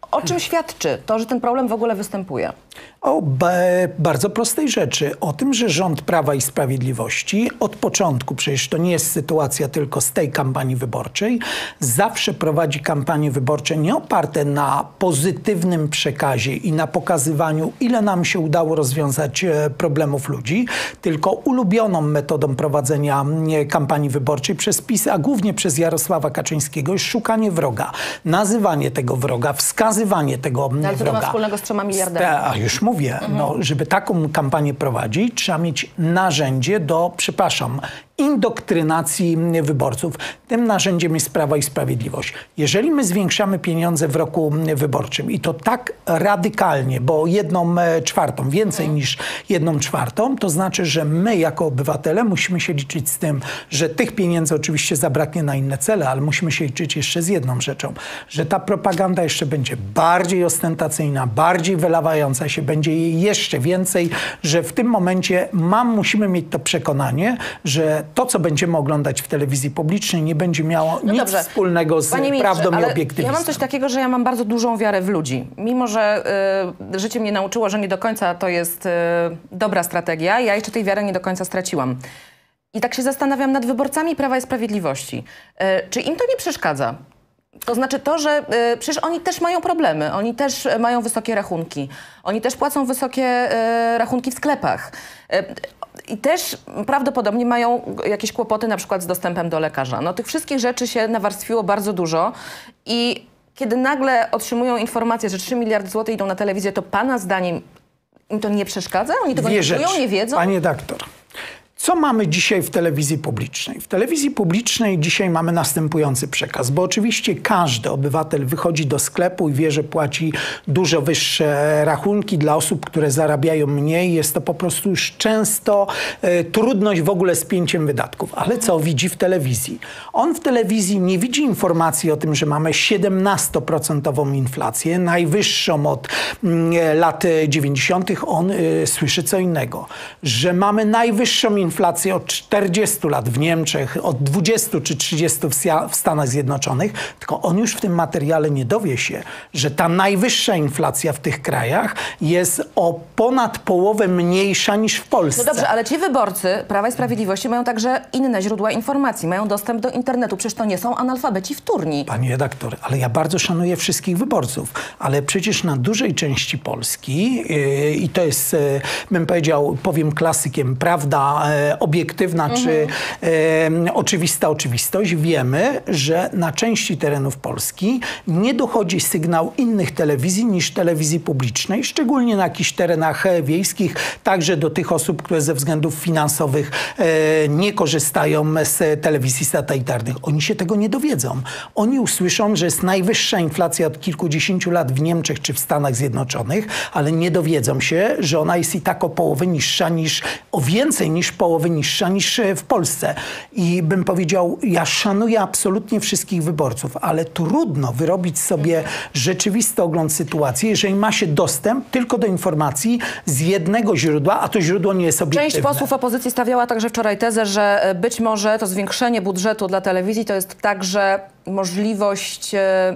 O czym świadczy to, że ten problem w ogóle występuje? O bardzo prostej rzeczy. O tym, że rząd Prawa i Sprawiedliwości od początku, przecież to nie jest sytuacja tylko z tej kampanii wyborczej, zawsze prowadzi kampanie wyborcze nie oparte na pozytywnym przekazie i na pokazywaniu, ile nam się udało rozwiązać problemów ludzi, tylko ulubioną metodą prowadzenia kampanii wyborczej przez PiS, a głównie przez Jarosława Kaczyńskiego jest szukanie wroga, nazywanie tego wroga, wskazywanie tego Ale co to ma wroga. wspólnego z 3 miliardami? A już mówię, no, żeby taką kampanię prowadzić, trzeba mieć narzędzie do, przepraszam, indoktrynacji wyborców. Tym narzędziem jest Prawo i Sprawiedliwość. Jeżeli my zwiększamy pieniądze w roku wyborczym i to tak radykalnie, bo 1/4, więcej niż 1/4, to znaczy, że my jako obywatele musimy się liczyć z tym, że tych pieniędzy oczywiście zabraknie na inne cele, ale musimy się liczyć jeszcze z jedną rzeczą, że ta propaganda jeszcze będzie bardziej ostentacyjna, bardziej wylewająca się, będzie jej jeszcze więcej, że w tym momencie musimy mieć to przekonanie, że to, co będziemy oglądać w telewizji publicznej, nie będzie miało nic wspólnego z prawdą i obiektywizmem. Ja mam coś takiego, że ja mam bardzo dużą wiarę w ludzi. Mimo że życie mnie nauczyło, że nie do końca to jest dobra strategia, ja jeszcze tej wiary nie do końca straciłam. I tak się zastanawiam nad wyborcami Prawa i Sprawiedliwości. Czy im to nie przeszkadza? To znaczy to, że przecież oni też mają problemy, oni też mają wysokie rachunki, oni też płacą wysokie rachunki w sklepach. I też prawdopodobnie mają jakieś kłopoty na przykład z dostępem do lekarza. No tych wszystkich rzeczy się nawarstwiło bardzo dużo i kiedy nagle otrzymują informację, że 3 miliardy złotych idą na telewizję, to pana zdaniem im to nie przeszkadza? Oni tego nie czują, nie wiedzą? Panie doktor, co mamy dzisiaj w telewizji publicznej? W telewizji publicznej dzisiaj mamy następujący przekaz, bo oczywiście każdy obywatel wychodzi do sklepu i wie, że płaci dużo wyższe rachunki dla osób, które zarabiają mniej. Jest to po prostu już często trudność w ogóle z pięciem wydatków. Ale co widzi w telewizji? On w telewizji nie widzi informacji o tym, że mamy 17% inflację, najwyższą od lat 90. On słyszy co innego, że mamy najwyższą inflację od 40 lat w Niemczech, od 20 czy 30 w Stanach Zjednoczonych, tylko on już w tym materiale nie dowie się, że ta najwyższa inflacja w tych krajach jest o ponad połowę mniejsza niż w Polsce. No dobrze, ale ci wyborcy Prawa i Sprawiedliwości mają także inne źródła informacji, mają dostęp do internetu, przecież to nie są analfabeci wtórni. Panie redaktor, ale ja bardzo szanuję wszystkich wyborców, ale przecież na dużej części Polski i to jest, bym powiedział, powiem klasykiem, prawda obiektywna czy oczywista oczywistość, wiemy, że na części terenów Polski nie dochodzi sygnał innych telewizji niż telewizji publicznej, szczególnie na jakichś terenach wiejskich, także do tych osób, które ze względów finansowych nie korzystają z telewizji satelitarnych. Oni się tego nie dowiedzą. Oni usłyszą, że jest najwyższa inflacja od kilkudziesięciu lat w Niemczech czy w Stanach Zjednoczonych, ale nie dowiedzą się, że ona jest i tak o połowę niższa o więcej niż połowy niższa niż w Polsce. I bym powiedział, ja szanuję absolutnie wszystkich wyborców, ale trudno wyrobić sobie rzeczywisty ogląd sytuacji, jeżeli ma się dostęp tylko do informacji z jednego źródła, a to źródło nie jest obiektywne. Część posłów opozycji stawiała także wczoraj tezę, że być może to zwiększenie budżetu dla telewizji to jest także możliwość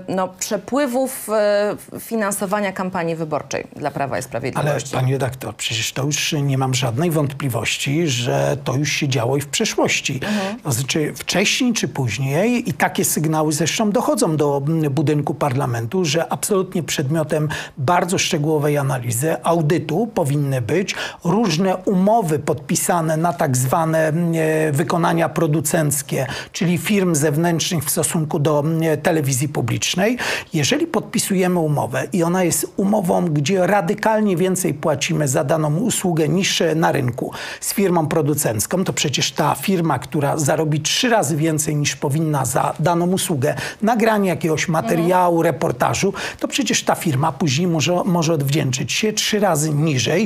przepływów finansowania kampanii wyborczej dla Prawa i Sprawiedliwości. Ale pani redaktor, przecież to już nie mam żadnej wątpliwości, że to już się działo i w przeszłości. To znaczy wcześniej czy później i takie sygnały zresztą dochodzą do budynku parlamentu, że absolutnie przedmiotem bardzo szczegółowej analizy, audytu powinny być różne umowy podpisane na tak zwane wykonania producenckie, czyli firm zewnętrznych w stosunku do telewizji publicznej. Jeżeli podpisujemy umowę i ona jest umową, gdzie radykalnie więcej płacimy za daną usługę niż na rynku z firmą producencką, to przecież ta firma, która zarobi 3 razy więcej niż powinna za daną usługę, nagranie jakiegoś materiału, reportażu, to przecież ta firma później może odwdzięczyć się 3 razy niżej,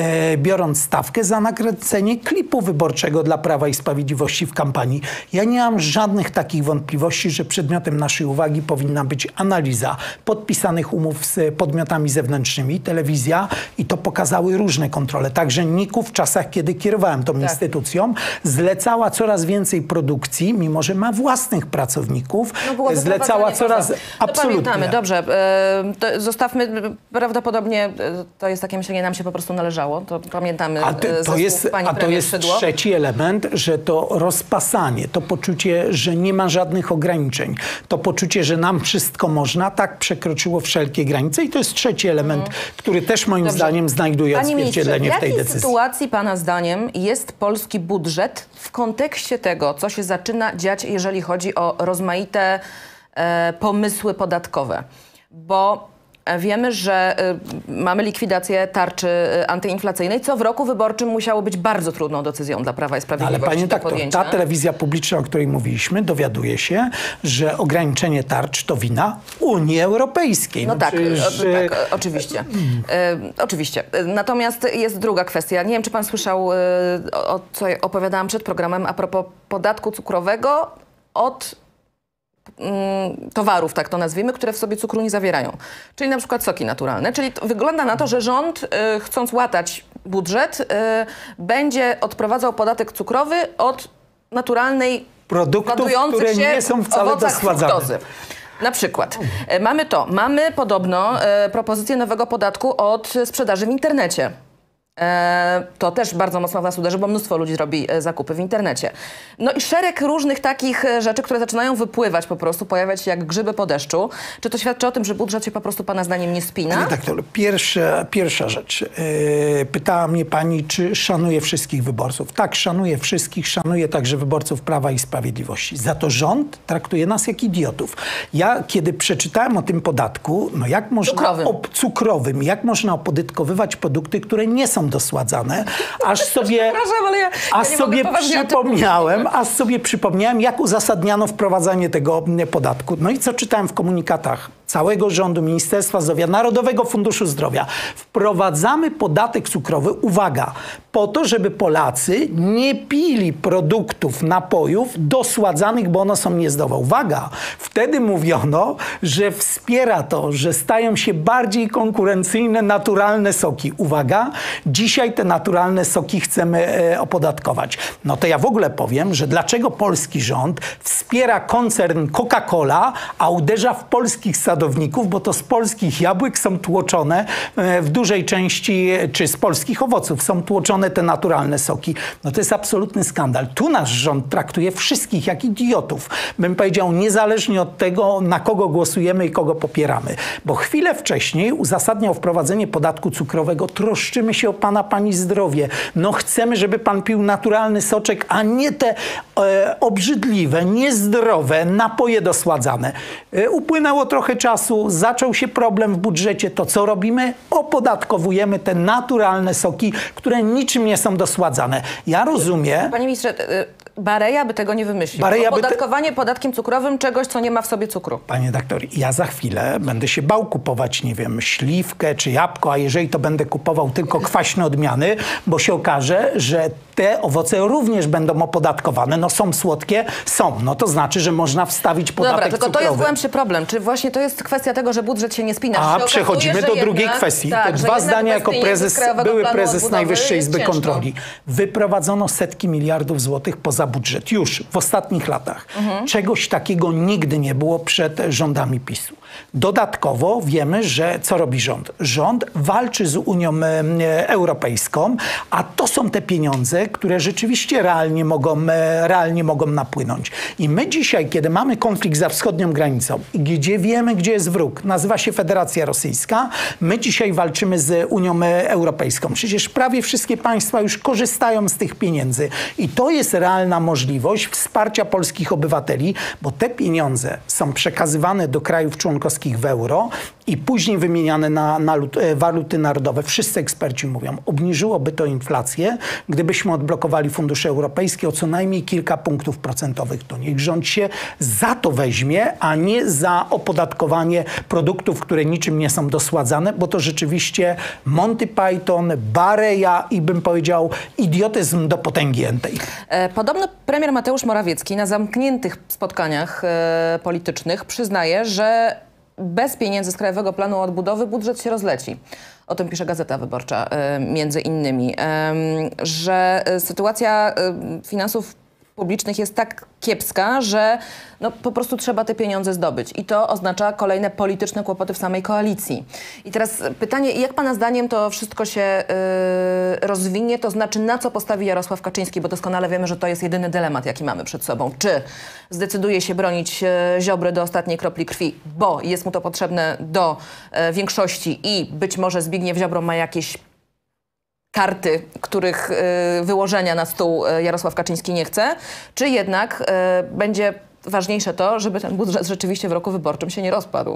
biorąc stawkę za nakręcenie klipu wyborczego dla Prawa i Sprawiedliwości w kampanii. Ja nie mam żadnych takich wątpliwości, że przedmiotem naszej uwagi powinna być analiza podpisanych umów z podmiotami zewnętrznymi, telewizja, i to pokazały różne kontrole. Także NIK-u w czasach, kiedy kierowałem tą instytucją, zlecała coraz więcej produkcji, mimo że ma własnych pracowników, zlecała coraz... Absolutnie. Pamiętamy, dobrze. Zostawmy, prawdopodobnie to jest takie myślenie, nam się po prostu należało. To pamiętamy to jest trzeci element, że to rozpasanie, to poczucie, że nie ma żadnych ograniczeń, to poczucie, że nam wszystko można, tak przekroczyło wszelkie granice i to jest trzeci element, który też moim zdaniem znajduje odzwierciedlenie w tej decyzji. W jakiej sytuacji pana zdaniem jest polski budżet w kontekście tego, co się zaczyna dziać, jeżeli chodzi o rozmaite pomysły podatkowe? Bo wiemy, że mamy likwidację tarczy antyinflacyjnej, co w roku wyborczym musiało być bardzo trudną decyzją dla Prawa i Sprawiedliwości. Ale panie doktor, ta telewizja publiczna, o której mówiliśmy, dowiaduje się, że ograniczenie tarcz to wina Unii Europejskiej. No tak, tak, oczywiście. Oczywiście. Natomiast jest druga kwestia. Nie wiem, czy pan słyszał, o co opowiadałam przed programem a propos podatku cukrowego od towarów, tak to nazwijmy, które w sobie cukru nie zawierają. Czyli na przykład soki naturalne. Czyli wygląda na to, że rząd, chcąc łatać budżet, będzie odprowadzał podatek cukrowy od naturalnej, produktów, które nie są wcale dosładzane. Fruktozy. Na przykład. Mamy podobno propozycję nowego podatku od sprzedaży w internecie. To też bardzo mocno w nas uderzy, bo mnóstwo ludzi robi zakupy w internecie. No i szereg różnych takich rzeczy, które zaczynają wypływać po prostu, pojawiać się jak grzyby po deszczu. Czy to świadczy o tym, że budżet się po prostu pana zdaniem nie spina? Panie doktor, pierwsza rzecz. Pytała mnie pani, czy szanuję wszystkich wyborców. Tak, szanuję wszystkich, szanuję także wyborców Prawa i Sprawiedliwości. Za to rząd traktuje nas jak idiotów. Ja, kiedy przeczytałem o tym podatku, no jak można cukrowym, jak można opodatkowywać produkty, które nie są dosładzane, aż sobie przypomniałem, jak uzasadniano wprowadzanie tego podatku. No i co czytałem w komunikatach całego rządu, Ministerstwa Zdrowia, Narodowego Funduszu Zdrowia. Wprowadzamy podatek cukrowy, uwaga, po to, żeby Polacy nie pili produktów, napojów dosładzanych, bo one są niezdrowe. Uwaga, wtedy mówiono, że wspiera to, że stają się bardziej konkurencyjne naturalne soki. Uwaga, dzisiaj te naturalne soki chcemy opodatkować. No to ja w ogóle powiem, że dlaczego polski rząd wspiera koncern Coca-Cola, a uderza w polskich sadowników, bo to z polskich jabłek są tłoczone w dużej części, czy z polskich owoców są tłoczone te naturalne soki. No to jest absolutny skandal. Tu nasz rząd traktuje wszystkich jak idiotów. Bym powiedział, niezależnie od tego, na kogo głosujemy i kogo popieramy. Bo chwilę wcześniej uzasadniał wprowadzenie podatku cukrowego. Troszczymy się o pana, pani zdrowie. No chcemy, żeby pan pił naturalny soczek, a nie te obrzydliwe, niezdrowe napoje dosładzane. Upłynęło trochę czasu, zaczął się problem w budżecie. To co robimy? Opodatkowujemy te naturalne soki, które niczym nie są dosładzane. Ja rozumiem... Panie ministrze, Bareja by tego nie wymyślił. Opodatkowanie podatkiem cukrowym czegoś, co nie ma w sobie cukru. Panie doktor, ja za chwilę będę się bał kupować, nie wiem, śliwkę czy jabłko, a jeżeli to będę kupował tylko kwaśne odmiany, bo się okaże, że te owoce również będą opodatkowane. No są słodkie? Są. No to znaczy, że można wstawić podatek Dobra, tylko cukrowy. to jest głębszy problem. Czy właśnie to jest kwestia tego, że budżet się nie spina? A przechodzimy do drugiej kwestii. Tak, to dwa zdania jako były prezes Najwyższej Izby Kontroli. Wyprowadzono setki miliardów złotych poza budżet. Już w ostatnich latach. Czegoś takiego nigdy nie było przed rządami PiS-u. Dodatkowo wiemy, że co robi rząd? Rząd walczy z Unią Europejską, a to są te pieniądze, które rzeczywiście realnie mogą napłynąć. I my dzisiaj, kiedy mamy konflikt za wschodnią granicą, gdzie wiemy, gdzie jest wróg, nazywa się Federacja Rosyjska, my dzisiaj walczymy z Unią Europejską. Przecież prawie wszystkie państwa już korzystają z tych pieniędzy. I to jest realna możliwość wsparcia polskich obywateli, bo te pieniądze są przekazywane do krajów członkowskich w euro i później wymieniane na waluty narodowe. Wszyscy eksperci mówią, obniżyłoby to inflację, gdybyśmy odblokowali fundusze europejskie o co najmniej kilka punktów procentowych. To niech rząd się za to weźmie, a nie za opodatkowanie produktów, które niczym nie są dosładzane, bo to rzeczywiście Monty Python, Bareja i bym powiedział idiotyzm do potęgi entej. Podobno Premier Mateusz Morawiecki na zamkniętych spotkaniach politycznych przyznaje, że bez pieniędzy z Krajowego Planu Odbudowy budżet się rozleci. O tym pisze Gazeta Wyborcza między innymi, że sytuacja finansów publicznych jest tak kiepska, że no, po prostu trzeba te pieniądze zdobyć. I to oznacza kolejne polityczne kłopoty w samej koalicji. I teraz pytanie, jak pana zdaniem to wszystko się rozwinie? To znaczy, na co postawi Jarosław Kaczyński? Bo doskonale wiemy, że to jest jedyny dylemat, jaki mamy przed sobą. Czy zdecyduje się bronić Ziobry do ostatniej kropli krwi, bo jest mu to potrzebne do większości i być może Zbigniew Ziobro ma jakieś karty, których wyłożenia na stół Jarosław Kaczyński nie chce, czy jednak będzie ważniejsze to, żeby ten budżet rzeczywiście w roku wyborczym się nie rozpadł?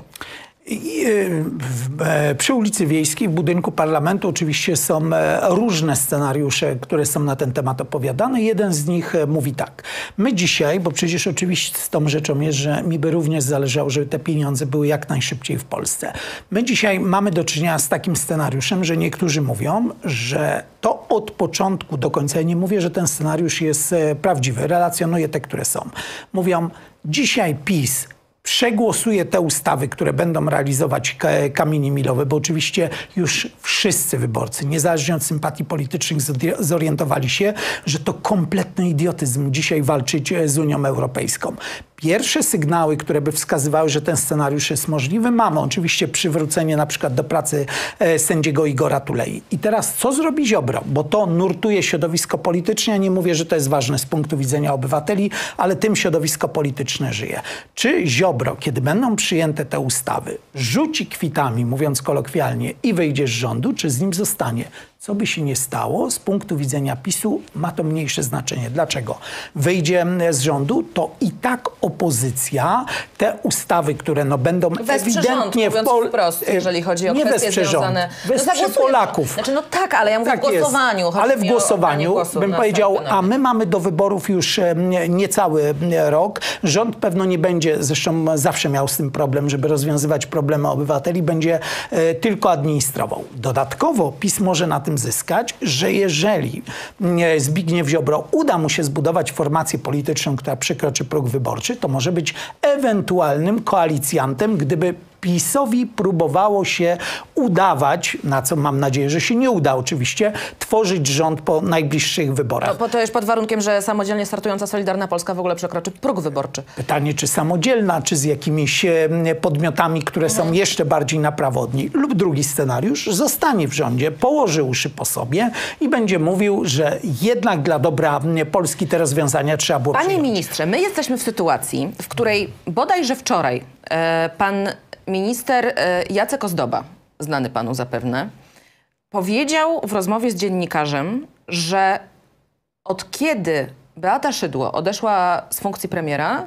Przy ulicy Wiejskiej, w budynku parlamentu oczywiście są różne scenariusze, które są na ten temat opowiadane. Jeden z nich mówi tak. My dzisiaj, bo przecież oczywistą rzeczą jest, że mi by również zależało, żeby te pieniądze były jak najszybciej w Polsce. My dzisiaj mamy do czynienia z takim scenariuszem, że niektórzy mówią, że to od początku do końca, ja nie mówię, że ten scenariusz jest prawdziwy, relacjonuję te, które są. Mówią, dzisiaj PiS przegłosuje te ustawy, które będą realizować kamienie milowe, bo oczywiście już wszyscy wyborcy, niezależnie od sympatii politycznych, zorientowali się, że to kompletny idiotyzm dzisiaj walczyć z Unią Europejską. Pierwsze sygnały, które by wskazywały, że ten scenariusz jest możliwy, mamy oczywiście przywrócenie na przykład do pracy sędziego Igora Tulei. I teraz co zrobi Ziobro? Bo to nurtuje środowisko polityczne. Ja nie mówię, że to jest ważne z punktu widzenia obywateli, ale tym środowisko polityczne żyje. Czy Ziobro, kiedy będą przyjęte te ustawy, rzuci kwitami, mówiąc kolokwialnie, i wyjdzie z rządu, czy z nim zostanie? Co by się nie stało, z punktu widzenia PiS-u ma to mniejsze znaczenie. Dlaczego? Wyjdzie z rządu, to i tak opozycja, te ustawy, które no będą ewidentnie wprost, jeżeli chodzi o kwestie związane... Wesprze Polaków. Znaczy, no tak, ale ja mówię tak w głosowaniu. Ale w głosowaniu bym powiedział, a my mamy do wyborów już niecały rok. Rząd pewno nie będzie, zresztą zawsze miał z tym problem, żeby rozwiązywać problemy obywateli, będzie tylko administrował. Dodatkowo PiS może na tym zyskać, że jeżeli Zbigniew Ziobro uda mu się zbudować formację polityczną, która przekroczy próg wyborczy, to może być ewentualnym koalicjantem, gdyby PiS-owi próbowało się udawać, na co mam nadzieję, że się nie uda oczywiście, tworzyć rząd po najbliższych wyborach. No, to już pod warunkiem, że samodzielnie startująca Solidarna Polska w ogóle przekroczy próg wyborczy. Pytanie, czy samodzielna, czy z jakimiś podmiotami, które są jeszcze bardziej na prawo od niej. Lub drugi scenariusz, zostanie w rządzie, położy uszy po sobie i będzie mówił, że jednak dla dobra Polski te rozwiązania trzeba było Panie przyjąć. ministrze, my jesteśmy w sytuacji, w której bodajże wczoraj pan minister Jacek Ozdoba, znany panu zapewne, powiedział w rozmowie z dziennikarzem, że od kiedy Beata Szydło odeszła z funkcji premiera,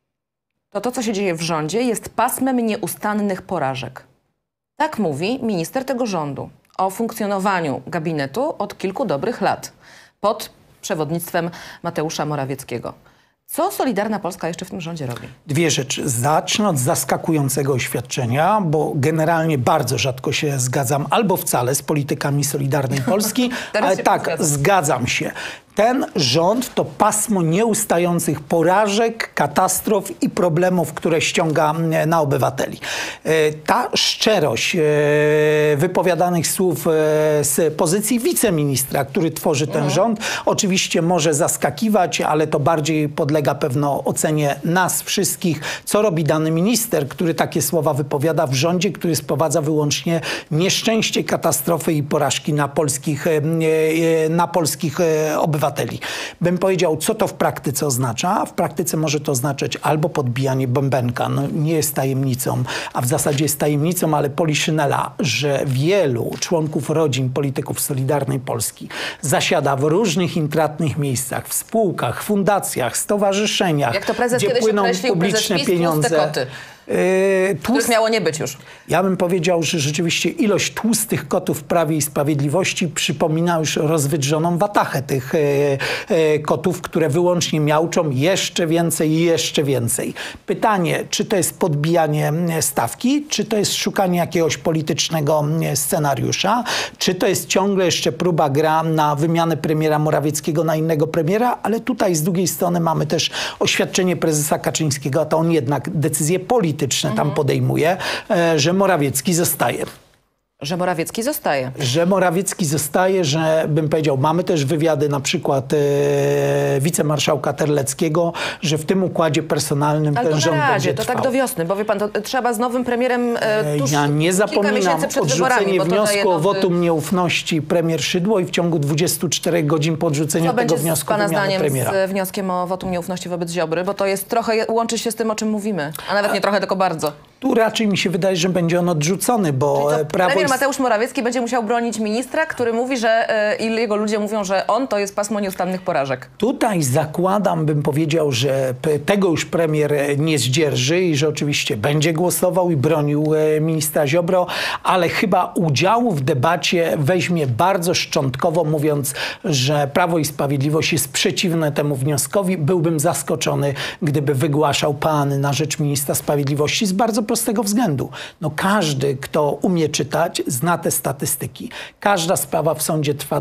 to co się dzieje w rządzie jest pasmem nieustannych porażek. Tak mówi minister tego rządu o funkcjonowaniu gabinetu od kilku dobrych lat pod przewodnictwem Mateusza Morawieckiego. Co Solidarna Polska jeszcze w tym rządzie robi? Dwie rzeczy. Zacznę od zaskakującego oświadczenia, bo generalnie bardzo rzadko się zgadzam albo wcale z politykami Solidarnej Polski, ale tak, zgadzam się. Ten rząd to pasmo nieustających porażek, katastrof i problemów, które ściąga na obywateli. Ta szczerość wypowiadanych słów z pozycji wiceministra, który tworzy ten rząd, oczywiście może zaskakiwać, ale to bardziej podlega pewno ocenie nas wszystkich, co robi dany minister, który takie słowa wypowiada w rządzie, który sprowadza wyłącznie nieszczęście, katastrofy i porażki na polskich obywateli. Bym powiedział, co to w praktyce oznacza. W praktyce może to oznaczać albo podbijanie bębenka, no nie jest tajemnicą, a w zasadzie jest tajemnicą, ale poliszynela, że wielu członków rodzin polityków Solidarnej Polski zasiada w różnych intratnych miejscach, w spółkach, fundacjach, stowarzyszeniach, jak to prezes gdzie kiedyś płyną określił, publiczne prezes PiS, pieniądze. tłuste koty. Których miało nie być już. Ja bym powiedział, że rzeczywiście ilość tłustych kotów w Prawie i Sprawiedliwości przypomina już rozwydrzoną watachę tych kotów, które wyłącznie miauczą jeszcze więcej i jeszcze więcej. Pytanie, czy to jest podbijanie stawki, czy to jest szukanie jakiegoś politycznego scenariusza, czy to jest ciągle jeszcze próba gra na wymianę premiera Morawieckiego na innego premiera, ale tutaj z drugiej strony mamy też oświadczenie prezesa Kaczyńskiego, a to on jednak decyzje polityczne tam podejmuje, że Morawiecki zostaje. Że Morawiecki zostaje. Że Morawiecki zostaje, że bym powiedział, mamy też wywiady na przykład wicemarszałka Terleckiego, że w tym układzie personalnym Ale ten to rząd na razie, będzie to trwał. tak do wiosny, bo wie pan, to trzeba z nowym premierem tuż Ja nie kilka zapominam miesięcy przed wyborami, odrzucenie bo to daje wniosku o nowy... wotum nieufności premier Szydło i w ciągu 24 godzin po odrzuceniu Co tego będzie z wniosku pana wymiany zdaniem premiera. z wnioskiem o wotum nieufności wobec Ziobry? Bo to jest trochę, łączy się z tym, o czym mówimy. A nawet nie trochę, tylko bardzo. Tu raczej mi się wydaje, że będzie on odrzucony, bo To prawo premier jest... Mateusz Morawiecki będzie musiał bronić ministra, który mówi, że i jego ludzie mówią, że on to jest pasmo nieustannych porażek. Tutaj zakładam, bym powiedział, że tego już premier nie zdzierży i że oczywiście będzie głosował i bronił ministra Ziobro, ale chyba udziału w debacie weźmie bardzo szczątkowo, mówiąc, że Prawo i Sprawiedliwość jest przeciwne temu wnioskowi. Byłbym zaskoczony, gdyby wygłaszał peany na rzecz ministra sprawiedliwości z bardzo prostego względu. No każdy, kto umie czytać, zna te statystyki. Każda sprawa w sądzie trwa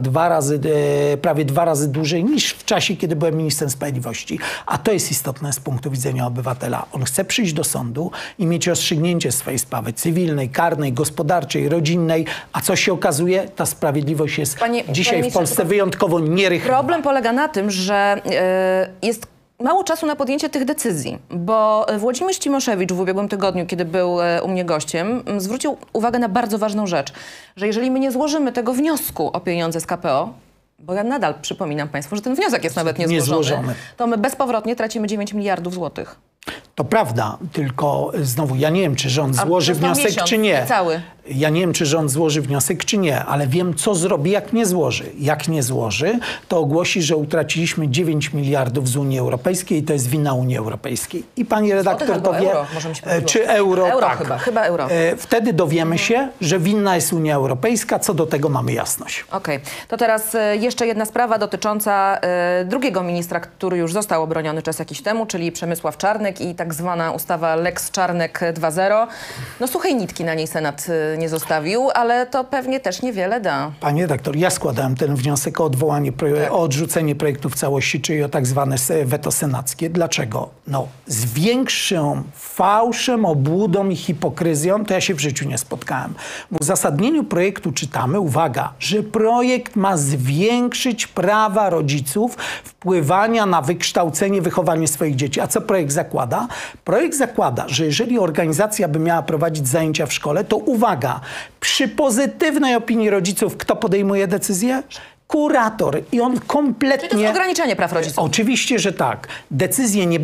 prawie dwa razy dłużej niż w czasie, kiedy byłem ministrem sprawiedliwości. A to jest istotne z punktu widzenia obywatela. On chce przyjść do sądu i mieć rozstrzygnięcie swojej sprawy cywilnej, karnej, gospodarczej, rodzinnej. A co się okazuje? Ta sprawiedliwość jest dzisiaj w Polsce wyjątkowo nierychła. Problem polega na tym, że jest mało czasu na podjęcie tych decyzji, bo Włodzimierz Cimoszewicz w ubiegłym tygodniu, kiedy był u mnie gościem, zwrócił uwagę na bardzo ważną rzecz, że jeżeli my nie złożymy tego wniosku o pieniądze z KPO, bo ja nadal przypominam państwu, że ten wniosek jest nawet niezłożony, to my bezpowrotnie tracimy 9 miliardów złotych. To prawda, tylko znowu ja nie wiem, czy rząd złoży wniosek, czy nie. Cały. Ja nie wiem, czy rząd złoży wniosek, czy nie, ale wiem, co zrobi, jak nie złoży. Jak nie złoży, to ogłosi, że utraciliśmy 9 miliardów z Unii Europejskiej i to jest wina Unii Europejskiej. I pani redaktor to wie, euro, może mi się pomyliło. czy euro, Euro tak. chyba euro. Wtedy dowiemy się, że winna jest Unia Europejska, co do tego mamy jasność. Okej. To teraz jeszcze jedna sprawa dotycząca drugiego ministra, który już został obroniony czas jakiś temu, czyli Przemysław Czarnek i tak zwana ustawa Lex Czarnek 2.0. No suchej nitki na niej Senat nie zostawił, ale to pewnie też niewiele da. Panie redaktor, ja składałem ten wniosek o odwołanie, o odrzucenie projektu w całości, czyli o tak zwane weto senackie. Dlaczego? No, z większą fałszem, obłudą i hipokryzją to ja się w życiu nie spotkałem. W uzasadnieniu projektu czytamy, uwaga, że projekt ma zwiększyć prawa rodziców wpływania na wykształcenie, wychowanie swoich dzieci. A co projekt zakłada? Projekt zakłada, że jeżeli organizacja by miała prowadzić zajęcia w szkole, to uwaga, przy pozytywnej opinii rodziców, kto podejmuje decyzję? Kurator. I on kompletnie... Czyli to jest ograniczenie praw rodziców. Oczywiście, że tak. Decyzje nie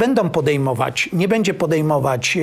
będzie podejmować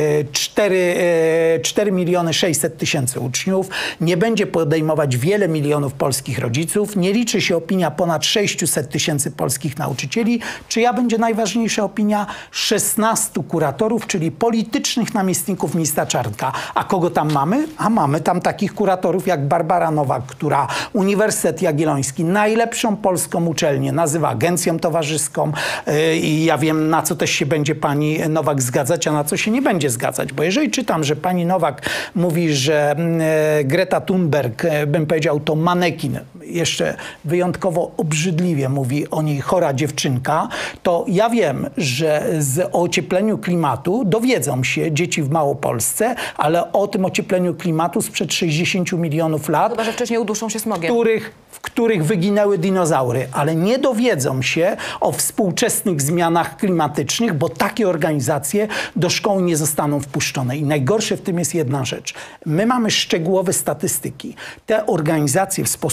4 miliony 600 tysięcy uczniów, nie będzie podejmować wiele milionów polskich rodziców, nie liczy się opinia ponad 600 tysięcy polskich nauczycieli, czyja będzie najważniejsza opinia 16 kuratorów, czyli politycznych namiestników ministra Czarnka. A kogo tam mamy? A mamy tam takich kuratorów jak Barbara Nowak, która Uniwersytet Jagielloński, najlepszą polską uczelnię nazywa agencją towarzyską i ja wiem, na co też się będzie pani Nowak zgadzać, a na co się nie będzie zgadzać. Bo jeżeli czytam, że pani Nowak mówi, że Greta Thunberg, bym powiedział, to manekin, jeszcze wyjątkowo obrzydliwie mówi o niej chora dziewczynka, to ja wiem, że o ociepleniu klimatu dowiedzą się dzieci w Małopolsce, ale o tym ociepleniu klimatu sprzed 60 milionów lat, Chyba że wcześniej uduszą się smogiem. w których wyginęły dinozaury, ale nie dowiedzą się o współczesnych zmianach klimatycznych, bo takie organizacje do szkoły nie zostaną wpuszczone. I najgorsze w tym jest jedna rzecz. My mamy szczegółowe statystyki. Te organizacje w sposób szczegółowy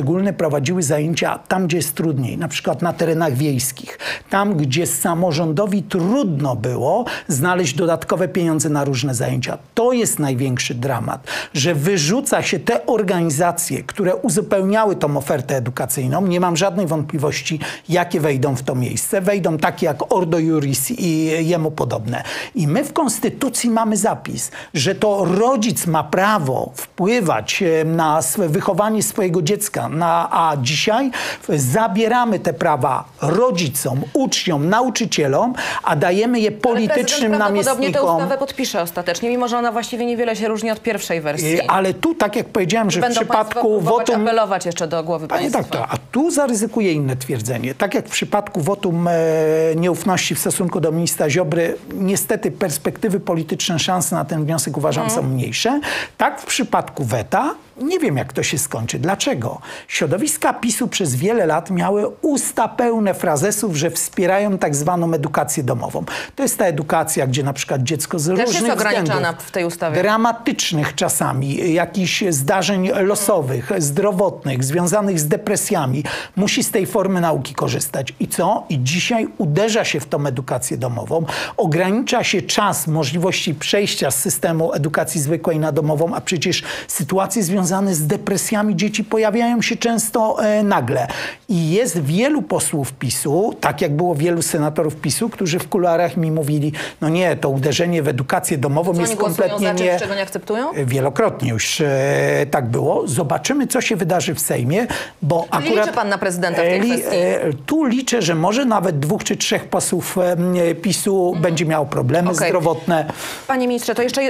poszczególne prowadziły zajęcia tam, gdzie jest trudniej, na przykład na terenach wiejskich. Tam, gdzie samorządowi trudno było znaleźć dodatkowe pieniądze na różne zajęcia. To jest największy dramat, że wyrzuca się te organizacje, które uzupełniały tą ofertę edukacyjną. Nie mam żadnej wątpliwości, jakie wejdą w to miejsce. Wejdą takie jak Ordo Iuris i jemu podobne. I my w Konstytucji mamy zapis, że to rodzic ma prawo wpływać na wychowanie swojego dziecka, a dzisiaj zabieramy te prawa rodzicom, uczniom, nauczycielom, a dajemy je politycznym namiestnikom. Prawdopodobnie tę ustawę podpisze ostatecznie, mimo że ona właściwie niewiele się różni od pierwszej wersji. Ale tu, tak jak powiedziałem, że w przypadku wotum... apelować jeszcze do głowy państwa. Tak, a tu zaryzykuję inne twierdzenie. Tak jak w przypadku wotum nieufności w stosunku do ministra Ziobry, niestety perspektywy polityczne, szanse na ten wniosek uważam są mniejsze. Tak w przypadku weta nie wiem, jak to się skończy. Dlaczego? Środowiska PiS-u przez wiele lat miały usta pełne frazesów, że wspierają tak zwaną edukację domową. To jest ta edukacja, gdzie na przykład dziecko z różnych jest ograniczana względów, w tej ustawie. dramatycznych czasami, jakichś zdarzeń losowych, zdrowotnych, związanych z depresjami, musi z tej formy nauki korzystać. I co? I dzisiaj uderza się w tą edukację domową, ogranicza się czas możliwości przejścia z systemu edukacji zwykłej na domową, a przecież sytuacje związane z depresjami dzieci pojawiają się często nagle. I jest wielu posłów PiS-u, tak jak było wielu senatorów PiS-u, którzy w kuluarach mi mówili, no nie, to uderzenie w edukację domową jest kompletnie nie... czego nie akceptują? Wielokrotnie już tak było. Zobaczymy, co się wydarzy w Sejmie, bo Czyli akurat... liczy pan na prezydenta w tej kwestii? Tu liczę, że może nawet 2 czy 3 posłów PiS-u będzie miało problemy zdrowotne. Panie ministrze, to jeszcze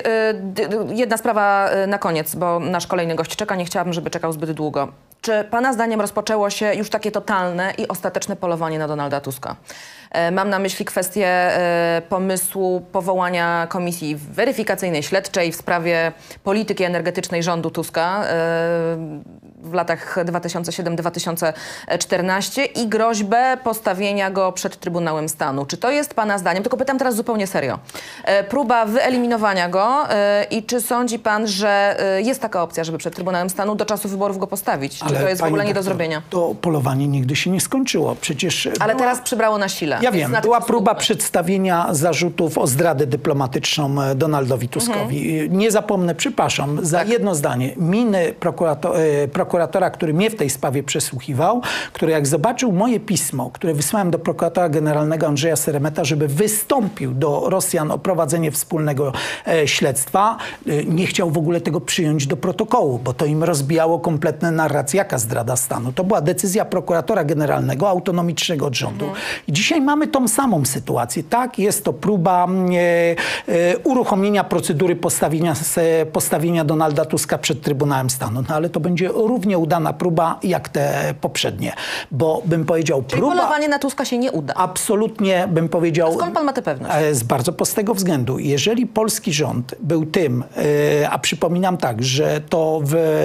jedna sprawa na koniec, bo nasz kolejny gość czeka. Nie chciałabym, żeby czekał zbyt długo. Czy pana zdaniem rozpoczęło się już takie totalne i ostateczne polowanie na Donalda Tuska? Mam na myśli kwestię pomysłu powołania komisji weryfikacyjnej, śledczej w sprawie polityki energetycznej rządu Tuska w latach 2007-2014 i groźbę postawienia go przed Trybunałem Stanu. Czy to jest pana zdaniem, tylko pytam teraz zupełnie serio, próba wyeliminowania go i czy sądzi pan, że jest taka opcja, żeby przed Trybunałem Stanu do czasu wyborów go postawić? Czy to jest w ogóle nie do zrobienia? To polowanie nigdy się nie skończyło. Przecież ale teraz przybrało na sile. Ja wiem, była próba przedstawienia zarzutów o zdradę dyplomatyczną Donaldowi Tuskowi. Nie zapomnę, przepraszam, za jedno zdanie. Miny prokuratora, który mnie w tej sprawie przesłuchiwał, który jak zobaczył moje pismo, które wysłałem do prokuratora generalnego Andrzeja Seremeta, żeby wystąpił do Rosjan o prowadzenie wspólnego śledztwa, nie chciał w ogóle tego przyjąć do protokołu, bo to im rozbijało kompletne narracje. Jaka zdrada stanu? To była decyzja prokuratora generalnego, autonomicznego od rządu. I dzisiaj mamy tą samą sytuację. Tak, jest to próba uruchomienia procedury postawienia Donalda Tuska przed Trybunałem Stanu. No, ale to będzie równie udana próba jak te poprzednie. Bo bym powiedział, czyli polowanie na Tuska się nie uda. Absolutnie bym powiedział. A skąd pan ma tę pewność? Z bardzo prostego względu. Jeżeli polski rząd był tym, a przypominam tak, że to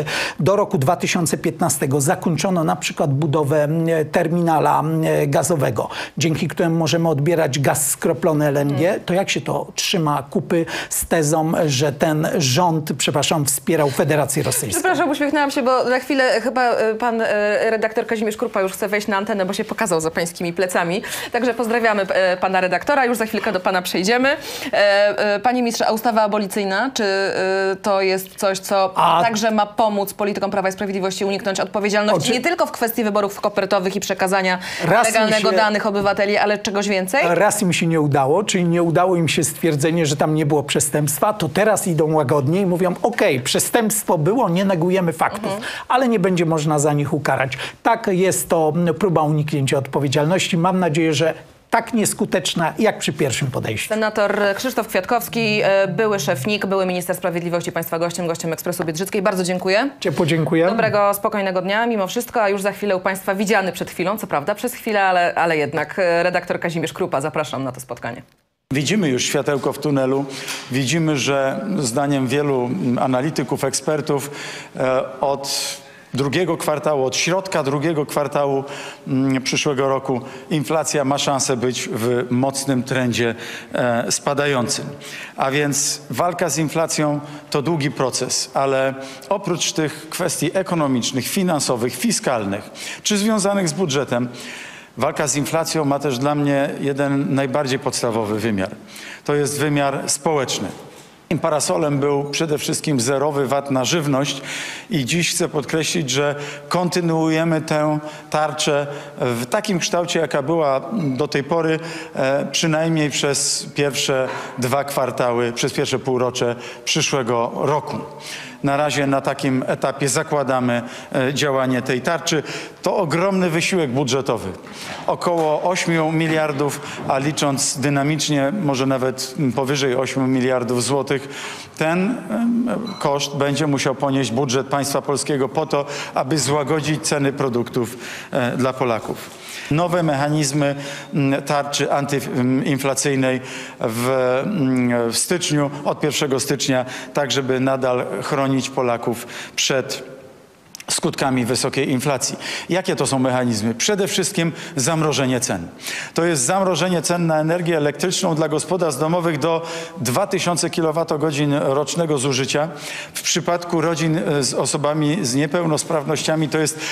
do roku 2015 zakończono na przykład budowę terminala gazowego, dzięki któremu możemy odbierać gaz skroplony LNG, to jak się to trzyma kupy z tezą, że ten rząd, przepraszam, wspierał Federację Rosyjską? Przepraszam, uśmiechnęłam się, bo za chwilę chyba pan redaktor Kazimierz Krupa już chce wejść na antenę, bo się pokazał za pańskimi plecami. Także pozdrawiamy pana redaktora. Już za chwilkę do pana przejdziemy. Panie ministrze, a ustawa abolicyjna, czy to jest coś, co także ma pomóc politykom Prawa i Sprawiedliwości uniknąć odpowiedzialności nie tylko w kwestii wyborów kopertowych i przekazania legalnego danych obywateli, ale czegoś więcej? Raz im się nie udało, czyli nie udało im się stwierdzenie, że tam nie było przestępstwa, to teraz idą łagodnie i mówią, okej, przestępstwo było, nie negujemy faktów, ale nie będzie można za nich ukarać. Tak, jest to próba uniknięcia odpowiedzialności. Mam nadzieję, że tak nieskuteczna jak przy pierwszym podejściu. Senator Krzysztof Kwiatkowski, były szef NIK, były minister sprawiedliwości, państwa gościem Ekspresu Biedrzyckiej. Bardzo dziękuję. Ciepło dziękuję. Dobrego, spokojnego dnia mimo wszystko, a już za chwilę u państwa widziany przed chwilą, co prawda przez chwilę, ale jednak redaktor Kazimierz Krupa. Zapraszam na to spotkanie. Widzimy już światełko w tunelu. Widzimy, że zdaniem wielu analityków, ekspertów od drugiego kwartału, od środka drugiego kwartału przyszłego roku inflacja ma szansę być w mocnym trendzie spadającym. A więc walka z inflacją to długi proces, ale oprócz tych kwestii ekonomicznych, finansowych, fiskalnych czy związanych z budżetem, walka z inflacją ma też dla mnie jeden najbardziej podstawowy wymiar. To jest wymiar społeczny. Parasolem był przede wszystkim zerowy VAT na żywność i dziś chcę podkreślić, że kontynuujemy tę tarczę w takim kształcie, jaka była do tej pory, przynajmniej przez pierwsze 2 kwartały, przez pierwsze półrocze przyszłego roku. Na razie na takim etapie zakładamy działanie tej tarczy. To ogromny wysiłek budżetowy. Około 8 miliardów, a licząc dynamicznie może nawet powyżej 8 miliardów złotych. Ten koszt będzie musiał ponieść budżet państwa polskiego po to, aby złagodzić ceny produktów dla Polaków. Nowe mechanizmy tarczy antyinflacyjnej w styczniu, od 1 stycznia, tak żeby nadal chronić Polaków przed skutkami wysokiej inflacji. Jakie to są mechanizmy? Przede wszystkim zamrożenie cen. To jest zamrożenie cen na energię elektryczną dla gospodarstw domowych do 2000 kWh rocznego zużycia. W przypadku rodzin z osobami z niepełnosprawnościami to jest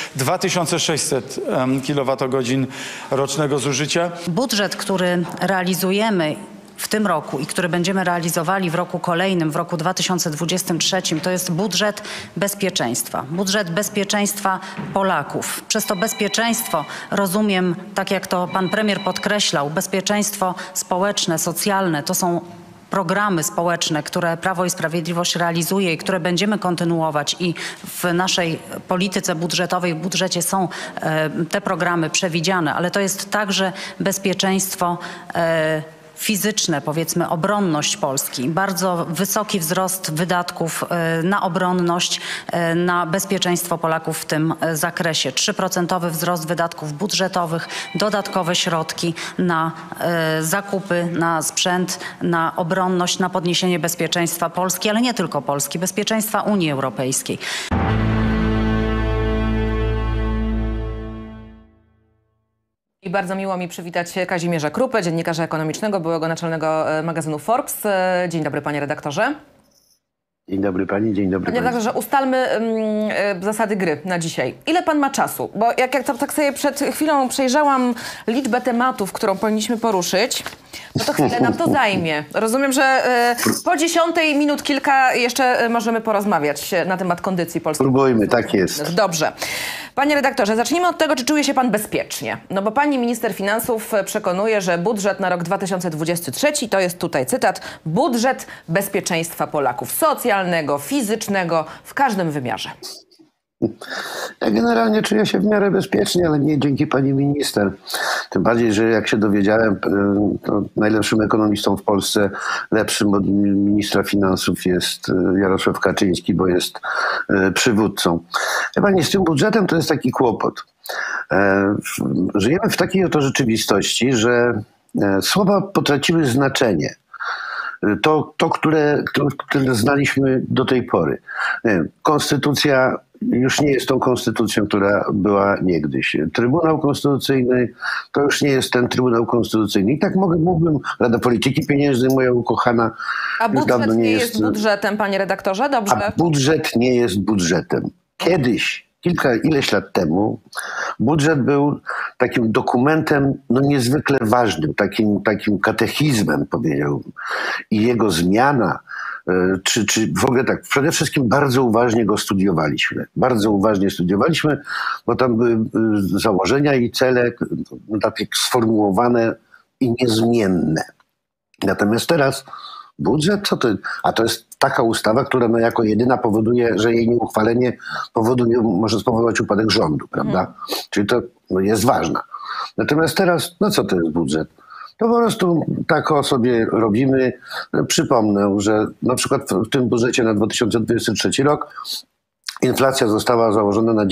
2600 kWh rocznego zużycia. Budżet, który realizujemy w tym roku i który będziemy realizowali w roku kolejnym, w roku 2023, to jest budżet bezpieczeństwa. Budżet bezpieczeństwa Polaków. Przez to bezpieczeństwo rozumiem, tak jak to pan premier podkreślał, bezpieczeństwo społeczne, socjalne. To są programy społeczne, które Prawo i Sprawiedliwość realizuje i które będziemy kontynuować i w naszej polityce budżetowej, w budżecie są te programy przewidziane, ale to jest także bezpieczeństwo fizyczne, powiedzmy obronność Polski. Bardzo wysoki wzrost wydatków na obronność, na bezpieczeństwo Polaków w tym zakresie. 3% wzrost wydatków budżetowych, dodatkowe środki na zakupy, na sprzęt, na obronność, na podniesienie bezpieczeństwa Polski, ale nie tylko Polski, bezpieczeństwa Unii Europejskiej. I bardzo miło mi przywitać Kazimierza Krupę, dziennikarza ekonomicznego, byłego naczelnego magazynu Forbes. Dzień dobry, panie redaktorze. Dzień dobry pani, dzień dobry. Panie redaktorze, ustalmy zasady gry na dzisiaj. Ile pan ma czasu? Bo jak tak sobie przed chwilą przejrzałam liczbę tematów, którą powinniśmy poruszyć, no to chwilę nam to zajmie. Rozumiem, że po 10 minut kilka jeszcze możemy porozmawiać na temat kondycji Polski. Spróbujmy, tak jest. Dobrze. Panie redaktorze, zacznijmy od tego, czy czuje się pan bezpiecznie. No bo pani minister finansów przekonuje, że budżet na rok 2023 to jest tutaj cytat, budżet bezpieczeństwa Polaków. Socjalnego, fizycznego, w każdym wymiarze. Ja generalnie czuję się w miarę bezpiecznie, ale nie dzięki pani minister. Tym bardziej, że jak się dowiedziałem, to najlepszym ekonomistą w Polsce, lepszym od ministra finansów jest Jarosław Kaczyński, bo jest przywódcą. Ja pani, z tym budżetem to jest taki kłopot. Żyjemy w takiej oto rzeczywistości, że słowa potraciły znaczenie. Które znaliśmy do tej pory. Konstytucja już nie jest tą konstytucją, która była niegdyś. Trybunał Konstytucyjny to już nie jest ten Trybunał Konstytucyjny. I tak mógłbym, Rada Polityki Pieniężnej, moja ukochana, a budżet nie jest budżetem, panie redaktorze? Dobrze. A budżet nie jest budżetem. Kiedyś, ileś lat temu, budżet był takim dokumentem niezwykle ważnym, takim katechizmem, powiedziałbym. I jego zmiana, czy w ogóle tak, przede wszystkim bardzo uważnie go studiowaliśmy. Bardzo uważnie studiowaliśmy, bo tam były założenia i cele takie sformułowane i niezmienne. Natomiast teraz budżet, co to? A to jest taka ustawa, która jako jedyna powoduje, że jej nieuchwalenie może spowodować upadek rządu, prawda? Czyli to jest ważna. Natomiast teraz, co to jest budżet? To po prostu tak sobie robimy. Przypomnę, że na przykład w tym budżecie na 2023 rok inflacja została założona na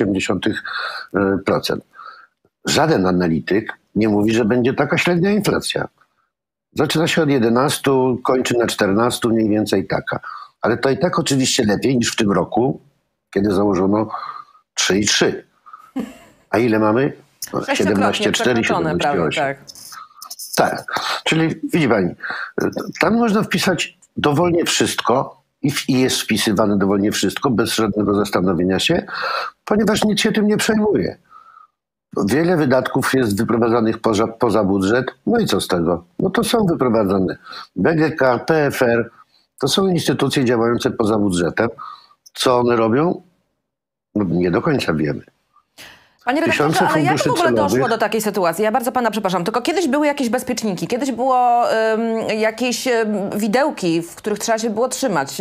9,8%. Żaden analityk nie mówi, że będzie taka średnia inflacja. Zaczyna się od 11, kończy na 14, mniej więcej taka. Ale to i tak oczywiście lepiej niż w tym roku, kiedy założono 3,3. A ile mamy? 17,4, 17,8. Tak. Tak, czyli widzi pani, tam można wpisać dowolnie wszystko i jest wpisywane dowolnie wszystko, bez żadnego zastanowienia się, ponieważ nic się tym nie przejmuje. Wiele wydatków jest wyprowadzanych poza budżet, no i co z tego? No to są wyprowadzane. BGK, PFR, to są instytucje działające poza budżetem. Co one robią? No, nie do końca wiemy. Panie redaktorze, ale jak w ogóle doszło do takiej sytuacji? Ja bardzo pana przepraszam, tylko kiedyś były jakieś bezpieczniki, kiedyś było jakieś widełki, w których trzeba się było trzymać,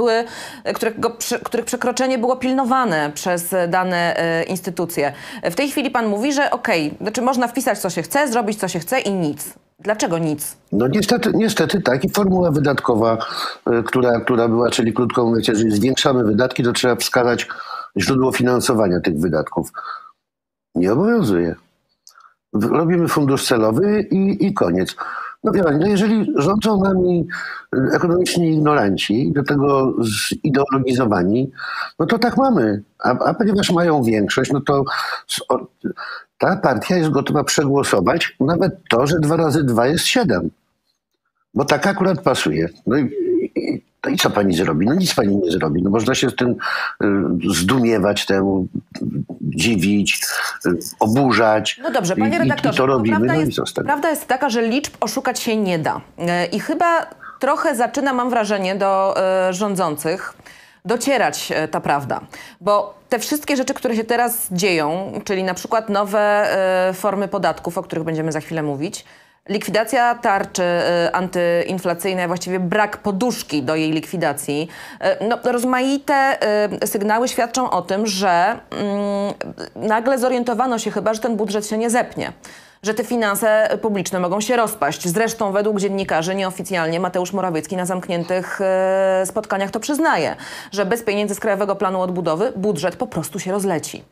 których przekroczenie było pilnowane przez dane instytucje. W tej chwili pan mówi, że znaczy można wpisać co się chce, zrobić co się chce i nic. Dlaczego nic? No niestety tak. I formuła wydatkowa, która była, czyli krótko mówiąc, jeżeli zwiększamy wydatki, to trzeba wskazać źródło finansowania tych wydatków. Nie obowiązuje. Robimy fundusz celowy i koniec. No wie pani, no jeżeli rządzą nami ekonomiczni ignoranci, do tego zideologizowani, no to tak mamy. A ponieważ mają większość, no to ta partia jest gotowa przegłosować nawet to, że 2 razy 2 jest 7. Bo tak akurat pasuje. No i co pani zrobi? No nic pani nie zrobi. No można się z tym zdumiewać temu, dziwić, oburzać. No dobrze, panie redaktorze, i to robimy, no i co z tego? Prawda jest taka, że liczb oszukać się nie da. I chyba trochę zaczyna, mam wrażenie, do rządzących docierać ta prawda. Bo te wszystkie rzeczy, które się teraz dzieją, czyli na przykład nowe formy podatków, o których będziemy za chwilę mówić, likwidacja tarczy antyinflacyjnej, a właściwie brak poduszki do jej likwidacji. No, rozmaite sygnały świadczą o tym, że nagle zorientowano się chyba, że ten budżet się nie zepnie. Że te finanse publiczne mogą się rozpaść. Zresztą według dziennikarzy nieoficjalnie Mateusz Morawiecki na zamkniętych spotkaniach to przyznaje, że bez pieniędzy z Krajowego Planu Odbudowy budżet po prostu się rozleci.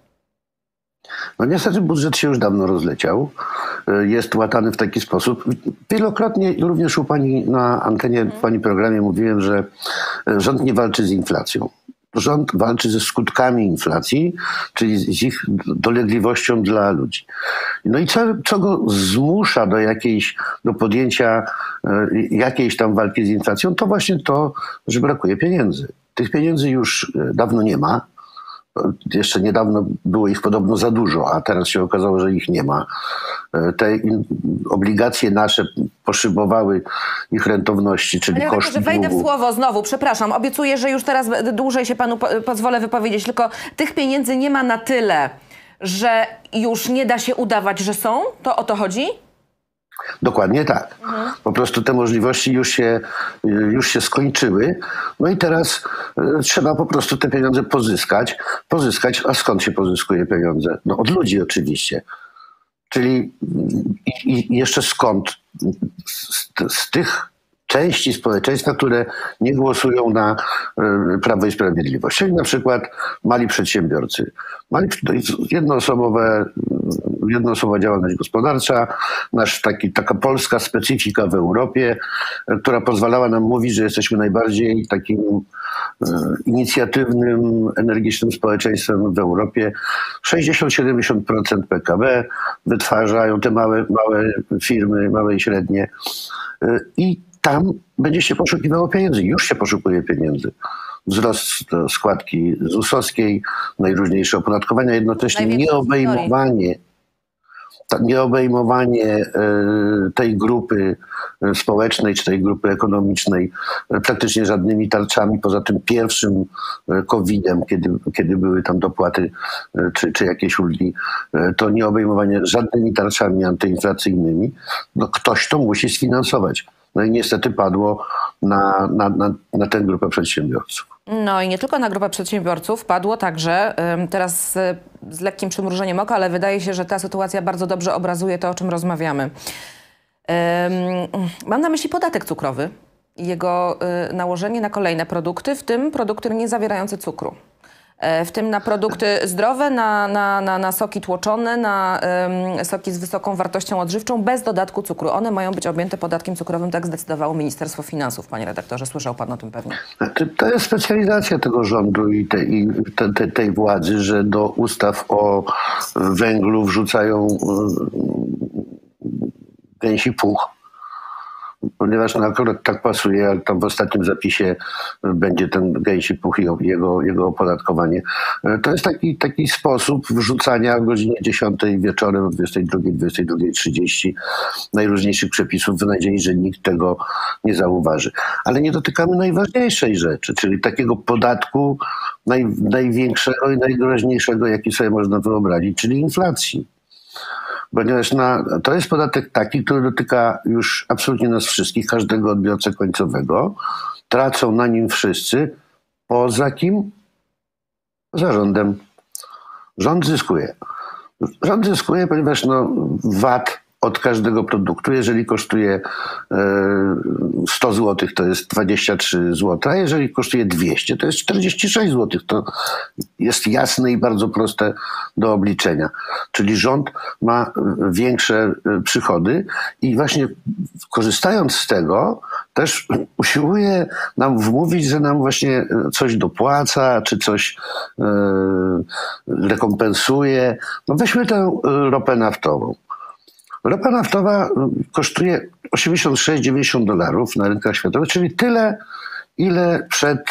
No niestety budżet się już dawno rozleciał. Jest łatany w taki sposób. Wielokrotnie, również u pani na antenie, w pani programie mówiłem, że rząd nie walczy z inflacją. Rząd walczy ze skutkami inflacji, czyli z ich dolegliwością dla ludzi. No i co go zmusza do podjęcia jakiejś tam walki z inflacją, to właśnie to, że brakuje pieniędzy. Tych pieniędzy już dawno nie ma. Jeszcze niedawno było ich podobno za dużo, a teraz się okazało, że ich nie ma. Te obligacje nasze poszybowały ich rentowności, czyli koszt długu. Wejdę w słowo znowu, przepraszam. Obiecuję, że już teraz dłużej się panu pozwolę wypowiedzieć, tylko tych pieniędzy nie ma na tyle, że już nie da się udawać, że są? To o to chodzi? Dokładnie tak. Po prostu te możliwości już się skończyły. No i teraz trzeba po prostu te pieniądze pozyskać. A skąd się pozyskuje pieniądze? No od ludzi oczywiście. Czyli i jeszcze skąd? Z tych części społeczeństwa, które nie głosują na Prawo i Sprawiedliwość. Czyli na przykład mali przedsiębiorcy. Jednoosobowa działalność gospodarcza, taka polska specyfika w Europie, która pozwalała nam mówić, że jesteśmy najbardziej takim inicjatywnym, energicznym społeczeństwem w Europie. 60-70% PKB wytwarzają te małe firmy, małe i średnie. I tam będzie się poszukiwało pieniędzy. Już się poszukuje pieniędzy. Wzrost składki ZUS-owskiej, najróżniejsze opodatkowania, jednocześnie nieobejmowanie tej grupy społecznej czy tej grupy ekonomicznej praktycznie żadnymi tarczami, poza tym pierwszym COVID-em, kiedy były tam dopłaty czy jakieś ulgi, to nieobejmowanie żadnymi tarczami antyinflacyjnymi. No, ktoś to musi sfinansować. No i niestety padło na tę grupę przedsiębiorców. No i nie tylko na grupę przedsiębiorców, padło także, teraz z lekkim przymrużeniem oka, ale wydaje się, że ta sytuacja bardzo dobrze obrazuje to, o czym rozmawiamy. Mam na myśli podatek cukrowy i jego nałożenie na kolejne produkty, w tym produkty nie zawierające cukru. w tym na produkty zdrowe, na soki tłoczone, na soki z wysoką wartością odżywczą, bez dodatku cukru. One mają być objęte podatkiem cukrowym, tak zdecydowało Ministerstwo Finansów, panie redaktorze. Słyszał pan o tym pewnie. To jest specjalizacja tego rządu i tej władzy, że do ustaw o węglu wrzucają gęsi puch. Ponieważ akurat tak pasuje, ale tam w ostatnim zapisie będzie ten gęsi puch i jego opodatkowanie. To jest taki sposób wrzucania o godzinie 10 wieczorem, o 22, 22:30 najróżniejszych przepisów w nadziei, że nikt tego nie zauważy. Ale nie dotykamy najważniejszej rzeczy, czyli takiego podatku największego i najgroźniejszego, jaki sobie można wyobrazić, czyli inflacji. Ponieważ to jest podatek taki, który dotyka już absolutnie nas wszystkich, każdego odbiorcę końcowego. Tracą na nim wszyscy. Poza kim? Poza rządem. Rząd zyskuje. Rząd zyskuje, ponieważ VAT od każdego produktu, jeżeli kosztuje 100 zł, to jest 23 zł, a jeżeli kosztuje 200, to jest 46 zł. To jest jasne i bardzo proste do obliczenia. Czyli rząd ma większe przychody i właśnie korzystając z tego też usiłuje nam wmówić, że nam właśnie coś dopłaca, czy coś rekompensuje. Weźmy tę ropę naftową. Ropa naftowa kosztuje $86–90 na rynkach światowych, czyli tyle, ile przed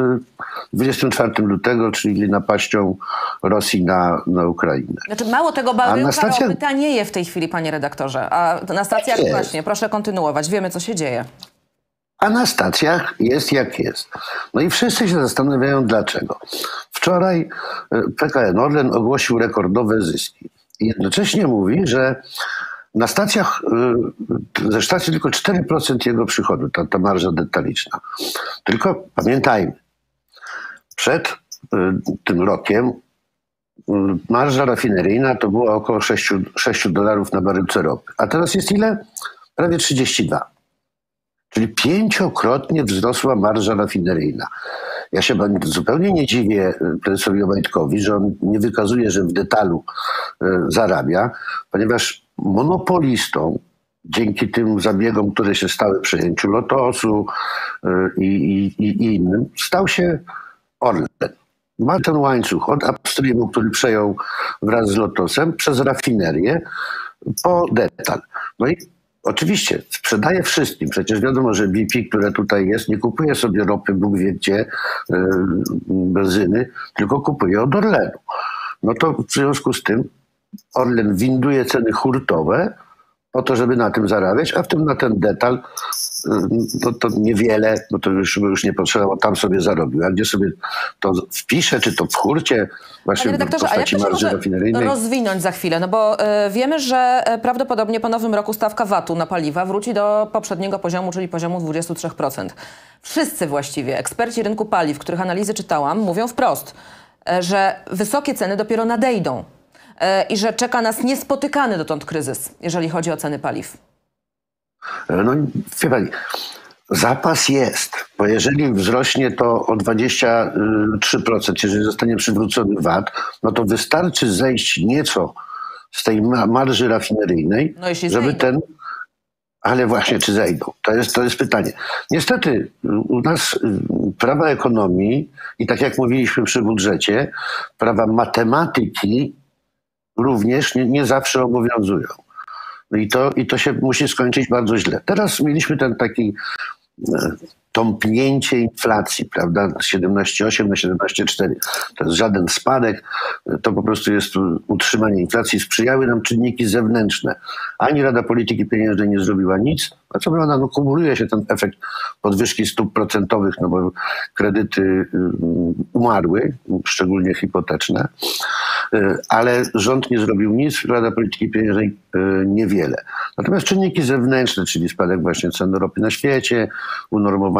24 lutego, czyli napaścią Rosji na Ukrainę. Znaczy mało tego, baryłka ropy tanieje w tej chwili, panie redaktorze. A na stacjach właśnie, proszę kontynuować, wiemy co się dzieje. A na stacjach jest jak jest. I wszyscy się zastanawiają dlaczego. Wczoraj PKN Orlen ogłosił rekordowe zyski. I jednocześnie mówi, że na stacjach, ze stacji tylko 4% jego przychodu, ta marża detaliczna. Tylko pamiętajmy, przed tym rokiem marża rafineryjna to było około $6 na baryłce ropy. A teraz jest ile? Prawie 32. Czyli 5-krotnie wzrosła marża rafineryjna. Ja się zupełnie nie dziwię prezesowi Obajtkowi, że on nie wykazuje, że w detalu zarabia, ponieważ monopolistą dzięki tym zabiegom, które się stały przejęciu Lotosu i innym, stał się Orlen. Ma ten łańcuch od upstreamu, który przejął wraz z Lotosem, przez rafinerię po detal. I oczywiście sprzedaje wszystkim. Przecież wiadomo, że BP, które tutaj jest, nie kupuje sobie ropy, Bóg wie gdzie, benzyny, tylko kupuje od Orlenu. To w związku z tym Orlen winduje ceny hurtowe po to, żeby na tym zarabiać, a w tym na ten detal to niewiele, bo to już nie potrzeba, bo tam sobie zarobił. A gdzie sobie to wpisze, czy to w hurcie, właśnie w postaci marży rafineryjnej? Rozwinąć za chwilę, bo wiemy, że prawdopodobnie po nowym roku stawka VAT-u na paliwa wróci do poprzedniego poziomu, czyli poziomu 23%. Wszyscy właściwie eksperci rynku paliw, których analizy czytałam, mówią wprost, że wysokie ceny dopiero nadejdą i że czeka nas niespotykany dotąd kryzys, jeżeli chodzi o ceny paliw. Wie pani, zapas jest, bo jeżeli wzrośnie to o 23%, jeżeli zostanie przywrócony VAT, to wystarczy zejść nieco z tej marży rafineryjnej, żeby ten... Ale właśnie, czy zejdą? To jest pytanie. Niestety u nas prawa ekonomii i tak jak mówiliśmy przy budżecie, prawa matematyki również nie zawsze obowiązują. I to się musi skończyć bardzo źle. Teraz mieliśmy ten taki tąpnięcie inflacji, prawda, z 17,8 na 17,4. To jest żaden spadek, to po prostu jest utrzymanie inflacji. Sprzyjały nam czynniki zewnętrzne. Ani Rada Polityki Pieniężnej nie zrobiła nic, a co prawda kumuluje się ten efekt podwyżki stóp procentowych, bo kredyty umarły, szczególnie hipoteczne, ale rząd nie zrobił nic, Rada Polityki Pieniężnej niewiele. Natomiast czynniki zewnętrzne, czyli spadek właśnie cen ropy na świecie, unormowanie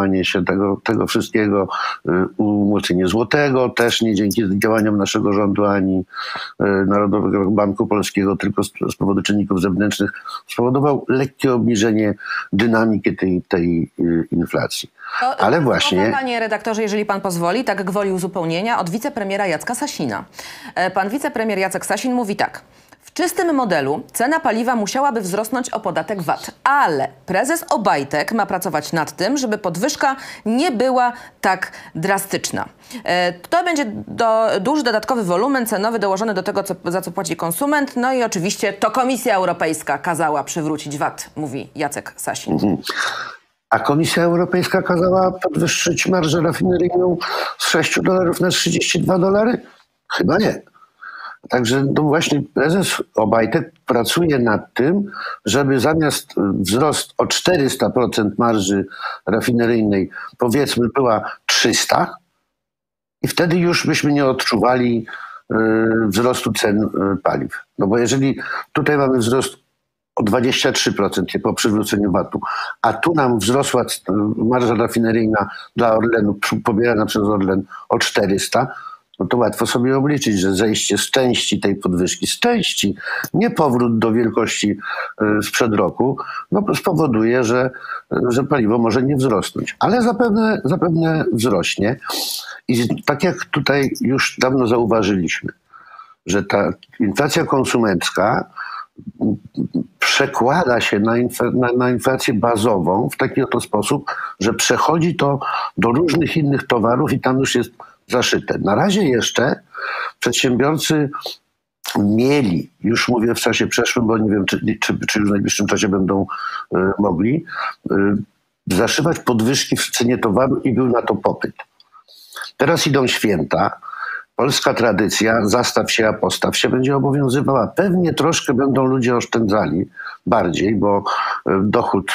utrzymanie się tego wszystkiego, umocnienie złotego, też nie dzięki działaniom naszego rządu ani Narodowego Banku Polskiego, tylko z powodu czynników zewnętrznych, spowodował lekkie obniżenie dynamiki tej inflacji. Ale właśnie... Panie redaktorze, jeżeli pan pozwoli, tak gwoli uzupełnienia, od wicepremiera Jacka Sasina. Pan wicepremier Jacek Sasin mówi tak. W czystym modelu cena paliwa musiałaby wzrosnąć o podatek VAT, ale prezes Obajtek ma pracować nad tym, żeby podwyżka nie była tak drastyczna. To będzie duży dodatkowy wolumen cenowy dołożony do tego, za co płaci konsument. No i oczywiście to Komisja Europejska kazała przywrócić VAT, mówi Jacek Sasin. A Komisja Europejska kazała podwyższyć marżę rafineryjną z $6 na $32? Chyba nie. Także no właśnie prezes Obajtek pracuje nad tym, żeby zamiast wzrost o 400% marży rafineryjnej, powiedzmy, była 300 i wtedy już byśmy nie odczuwali wzrostu cen paliw. No bo jeżeli tutaj mamy wzrost o 23% po przywróceniu VAT-u, a tu nam wzrosła marża rafineryjna dla Orlenu, pobierana przez Orlen o 400, no to łatwo sobie obliczyć, że zejście z części tej podwyżki, nie powrót do wielkości sprzed roku, no spowoduje, że paliwo może nie wzrosnąć. Ale zapewne wzrośnie. I tak jak tutaj już dawno zauważyliśmy, że ta inflacja konsumencka przekłada się na inflację bazową w taki oto sposób, że przechodzi to do różnych innych towarów i tam już jest zaszyte. Na razie jeszcze przedsiębiorcy mieli, już mówię w czasie przeszłym, bo nie wiem, czy już w najbliższym czasie będą mogli, zaszywać podwyżki w cenie towaru i był na to popyt. Teraz idą święta. Polska tradycja, zastaw się, a postaw się, będzie obowiązywała. Pewnie troszkę będą ludzie oszczędzali bardziej, bo dochód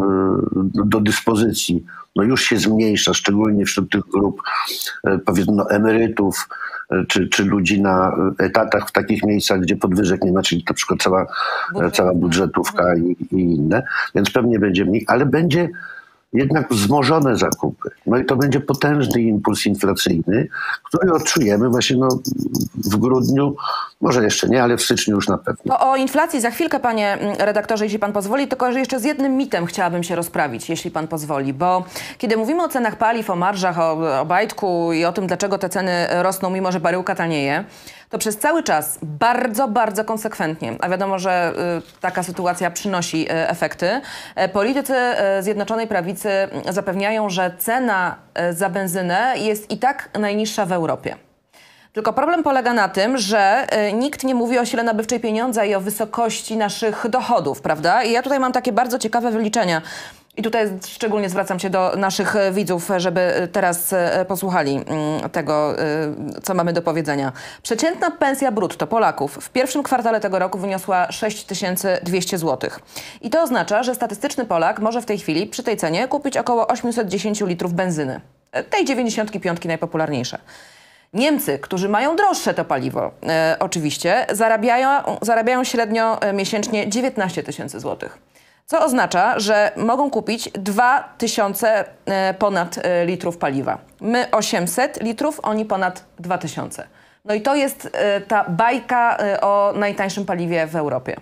do dyspozycji no już się zmniejsza, szczególnie wśród tych grup, powiedzmy, emerytów czy ludzi na etatach w takich miejscach, gdzie podwyżek nie ma, czyli na przykład cała budżetówka i inne. Więc pewnie będzie mniej, ale będzie jednak wzmożone zakupy. No i to będzie potężny impuls inflacyjny, który odczujemy właśnie w grudniu, może jeszcze nie, ale w styczniu już na pewno. To o inflacji za chwilkę, panie redaktorze, jeśli pan pozwoli, tylko że jeszcze z jednym mitem chciałabym się rozprawić, jeśli pan pozwoli, bo kiedy mówimy o cenach paliw, o marżach, o Obajtku i o tym, dlaczego te ceny rosną, mimo że baryłka tanieje, to przez cały czas bardzo, bardzo konsekwentnie, a wiadomo, że taka sytuacja przynosi efekty, politycy Zjednoczonej Prawicy zapewniają, że cena za benzynę jest i tak najniższa w Europie. Tylko problem polega na tym, że nikt nie mówi o sile nabywczej pieniądza i o wysokości naszych dochodów, prawda? I ja tutaj mam takie bardzo ciekawe wyliczenia. I tutaj szczególnie zwracam się do naszych widzów, żeby teraz posłuchali tego, co mamy do powiedzenia. Przeciętna pensja brutto Polaków w pierwszym kwartale tego roku wyniosła 6200 zł. I to oznacza, że statystyczny Polak może w tej chwili przy tej cenie kupić około 810 litrów benzyny. Tej 95 najpopularniejsze. Niemcy, którzy mają droższe to paliwo, oczywiście, zarabiają średnio miesięcznie 19 tysięcy złotych. Co oznacza, że mogą kupić 2000 ponad litrów paliwa. My 800 litrów, oni ponad 2000. No i to jest ta bajka o najtańszym paliwie w Europie.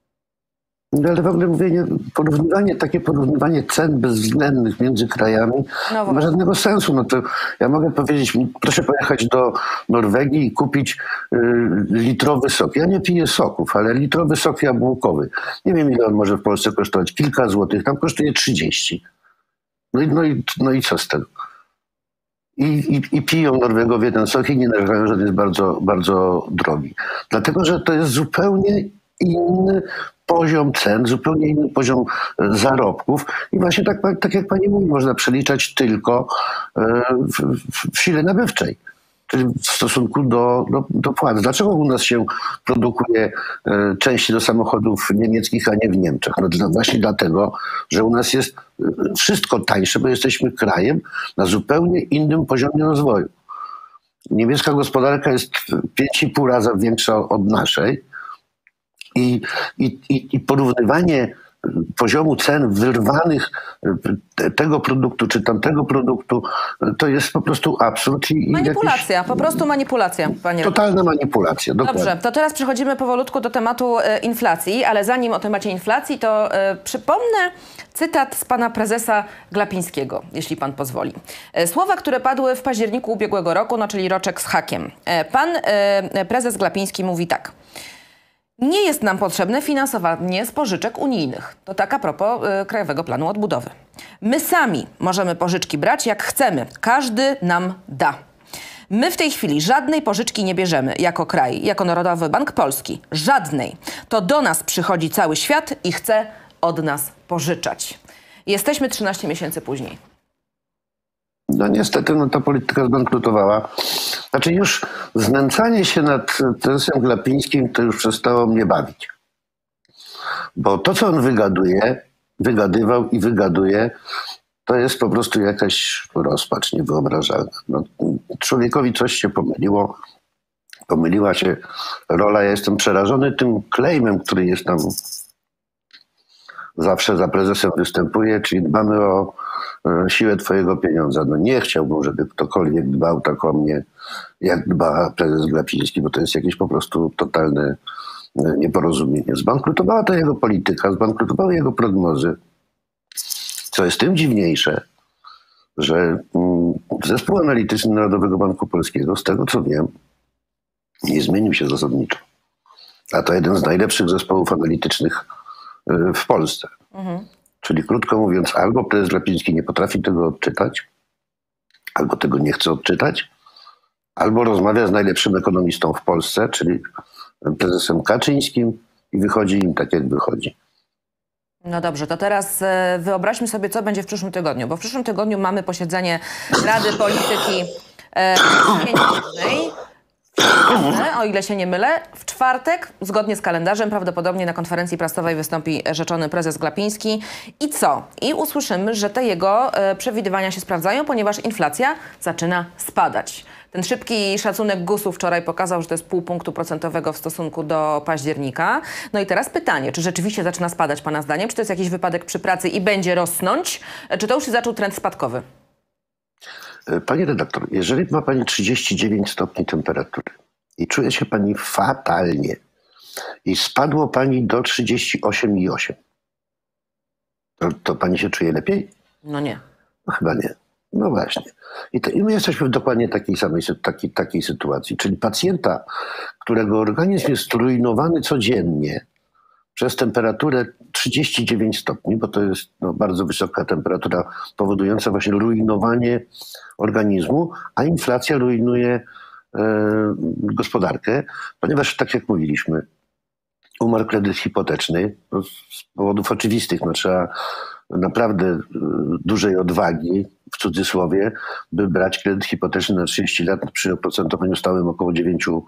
Ale w ogóle takie porównywanie cen bezwzględnych między krajami nie ma żadnego sensu. No to ja mogę powiedzieć, proszę pojechać do Norwegii i kupić litrowy sok. Ja nie piję soków, ale litrowy sok jabłkowy. Nie wiem, ile on może w Polsce kosztować. Kilka złotych, tam kosztuje 30. No i co z tego? I piją Norwegowie ten sok i nie narzekają, że to jest bardzo, bardzo drogi. Dlatego, że to jest zupełnie inny poziom cen, zupełnie inny poziom zarobków i właśnie tak jak pani mówi, można przeliczać tylko w sile nabywczej, czyli w stosunku do płac. Dlaczego u nas się produkuje części do samochodów niemieckich, a nie w Niemczech? No właśnie dlatego, że u nas jest wszystko tańsze, bo jesteśmy krajem na zupełnie innym poziomie rozwoju. Niemiecka gospodarka jest 5,5 razy większa od naszej. I porównywanie poziomu cen wyrwanych tego produktu czy tamtego produktu, to jest po prostu absurd. Manipulacja, po prostu manipulacja, panie totalna manipulacja, dokładnie. Dobrze, to teraz przechodzimy powolutku do tematu inflacji, ale zanim o temacie inflacji, to przypomnę cytat z pana prezesa Glapińskiego, jeśli pan pozwoli. Słowa, które padły w październiku ubiegłego roku, no czyli roczek z hakiem. Pan prezes Glapiński mówi tak. Nie jest nam potrzebne finansowanie z pożyczek unijnych. To tak a propos Krajowego Planu Odbudowy. My sami możemy pożyczki brać jak chcemy. Każdy nam da. My w tej chwili żadnej pożyczki nie bierzemy jako kraj, jako Narodowy Bank Polski. Żadnej. To do nas przychodzi cały świat i chce od nas pożyczać. Jesteśmy 13 miesięcy później. No niestety ta polityka zbankrutowała. Znaczy już znęcanie się nad prezesem Glapińskim to już przestało mnie bawić. Bo to, co on wygadywał i wygaduje, to jest po prostu jakaś rozpacz niewyobrażalna. No, człowiekowi coś się pomyliło. Pomyliła się rola. Ja jestem przerażony tym claimem, który jest tam zawsze za prezesem występuje, czyli dbamy o siłę twojego pieniądza. No nie chciałbym, żeby ktokolwiek dbał tak o mnie, jak dba prezes Glapiński, bo to jest jakieś po prostu totalne nieporozumienie. Zbankrutowała to jego polityka, zbankrutowały jego prognozy. Co jest tym dziwniejsze, że zespół analityczny Narodowego Banku Polskiego, z tego co wiem, nie zmienił się zasadniczo. A to jeden z najlepszych zespołów analitycznych w Polsce. Czyli krótko mówiąc, albo prezes Glapiński nie potrafi tego odczytać, albo tego nie chce odczytać, albo rozmawia z najlepszym ekonomistą w Polsce, czyli prezesem Kaczyńskim i wychodzi im tak, jak wychodzi. No dobrze, to teraz wyobraźmy sobie, co będzie w przyszłym tygodniu, bo w przyszłym tygodniu mamy posiedzenie Rady Polityki Pieniężnej. O ile się nie mylę, w czwartek, zgodnie z kalendarzem, prawdopodobnie na konferencji prasowej wystąpi rzeczony prezes Glapiński. I co? I usłyszymy, że te jego przewidywania się sprawdzają, ponieważ inflacja zaczyna spadać. Ten szybki szacunek GUS-u wczoraj pokazał, że to jest 0,5 punktu procentowego w stosunku do października. No i teraz pytanie, czy rzeczywiście zaczyna spadać pana zdaniem? Czy to jest jakiś wypadek przy pracy i będzie rosnąć? Czy to już się zaczął trend spadkowy? Pani redaktor, jeżeli ma pani 39 stopni temperatury i czuje się pani fatalnie i spadło pani do 38,8, to pani się czuje lepiej? No nie. No chyba nie. No właśnie. I my jesteśmy w dokładnie takiej sytuacji. Czyli pacjenta, którego organizm jest rujnowany codziennie przez temperaturę 39 stopni, bo to jest bardzo wysoka temperatura powodująca właśnie rujnowanie organizmu, a inflacja rujnuje gospodarkę, ponieważ tak jak mówiliśmy, umarł kredyt hipoteczny z powodów oczywistych. Trzeba naprawdę dużej odwagi, w cudzysłowie, by brać kredyt hipoteczny na 30 lat przy oprocentowaniu stałym około 9%.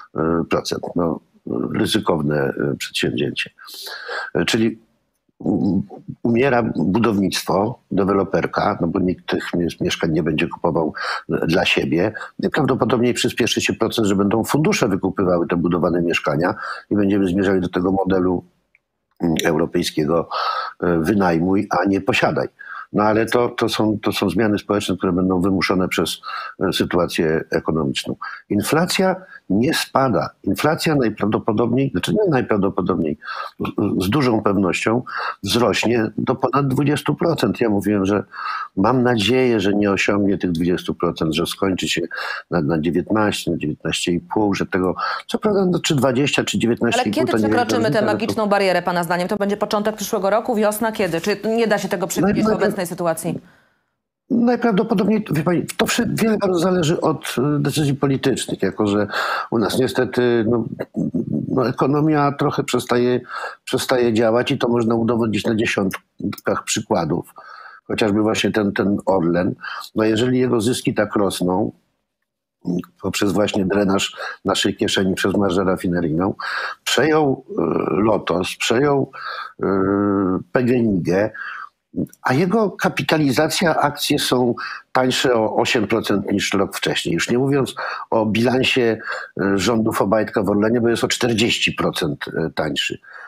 Ryzykowne przedsięwzięcie. Czyli umiera budownictwo, deweloperka, bo nikt tych mieszkań nie będzie kupował dla siebie. Najprawdopodobniej przyspieszy się proces, że będą fundusze wykupywały te budowane mieszkania i będziemy zmierzali do tego modelu europejskiego wynajmuj, a nie posiadaj. No ale to są zmiany społeczne, które będą wymuszone przez sytuację ekonomiczną. Inflacja nie spada. Inflacja najprawdopodobniej, nie najprawdopodobniej, z dużą pewnością wzrośnie do ponad 20%. Ja mówiłem, że mam nadzieję, że nie osiągnie tych 20%, że skończy się na 19, na 19,5, że tego, co prawda, czy 20, czy 19,5. Ale kiedy przekroczymy tę magiczną barierę, pana zdaniem? To będzie początek przyszłego roku, wiosna, kiedy? Czy nie da się tego przewidzieć w obecnej sytuacji? Najprawdopodobniej, wie pani, to wiele bardzo zależy od decyzji politycznych, jako że u nas niestety ekonomia trochę przestaje działać i to można udowodnić na dziesiątkach przykładów. Chociażby właśnie ten Orlen. Jeżeli jego zyski tak rosną, poprzez właśnie drenaż naszej kieszeni przez marżę rafineryjną, przejął Lotos, przejął PGNiG, a jego kapitalizacja, akcje są tańsze o 8% niż rok wcześniej. Już nie mówiąc o bilansie rządów Obajtka w Orlenie, bo jest o 40% tańszy.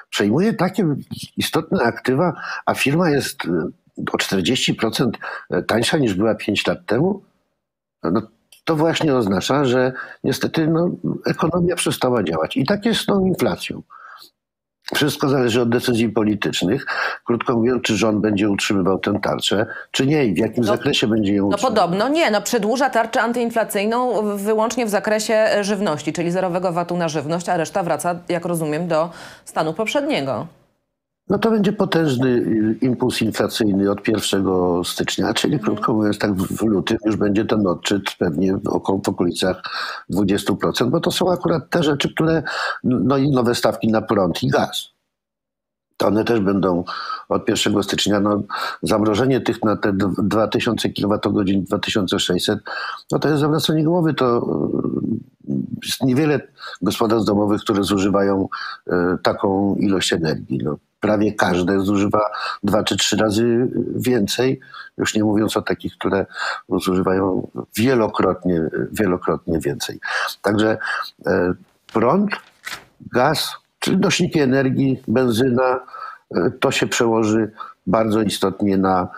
przejmuje takie istotne aktywa, a firma jest o 40% tańsza niż była 5 lat temu, no, to właśnie oznacza, że niestety ekonomia przestała działać. I tak jest z tą inflacją. Wszystko zależy od decyzji politycznych. Krótko mówiąc, czy rząd będzie utrzymywał tę tarczę, czy nie i w jakim zakresie będzie ją utrzymywał. Podobno nie. Przedłuża tarczę antyinflacyjną wyłącznie w zakresie żywności, czyli zerowego VAT-u na żywność, a reszta wraca, jak rozumiem, do stanu poprzedniego. No to będzie potężny impuls inflacyjny od 1 stycznia, czyli krótko mówiąc, tak w lutym już będzie ten odczyt pewnie w okolicach 20%, bo to są akurat te rzeczy, które, i nowe stawki na prąd i gaz. To one też będą od 1 stycznia. Zamrożenie tych na te 2000 kWh, 2600, to jest zawracanie głowy. To jest niewiele gospodarstw domowych, które zużywają taką ilość energii. Prawie każde zużywa 2 czy 3 razy więcej, już nie mówiąc o takich, które zużywają wielokrotnie więcej. Także prąd, gaz, czyli nośniki energii, benzyna, to się przełoży bardzo istotnie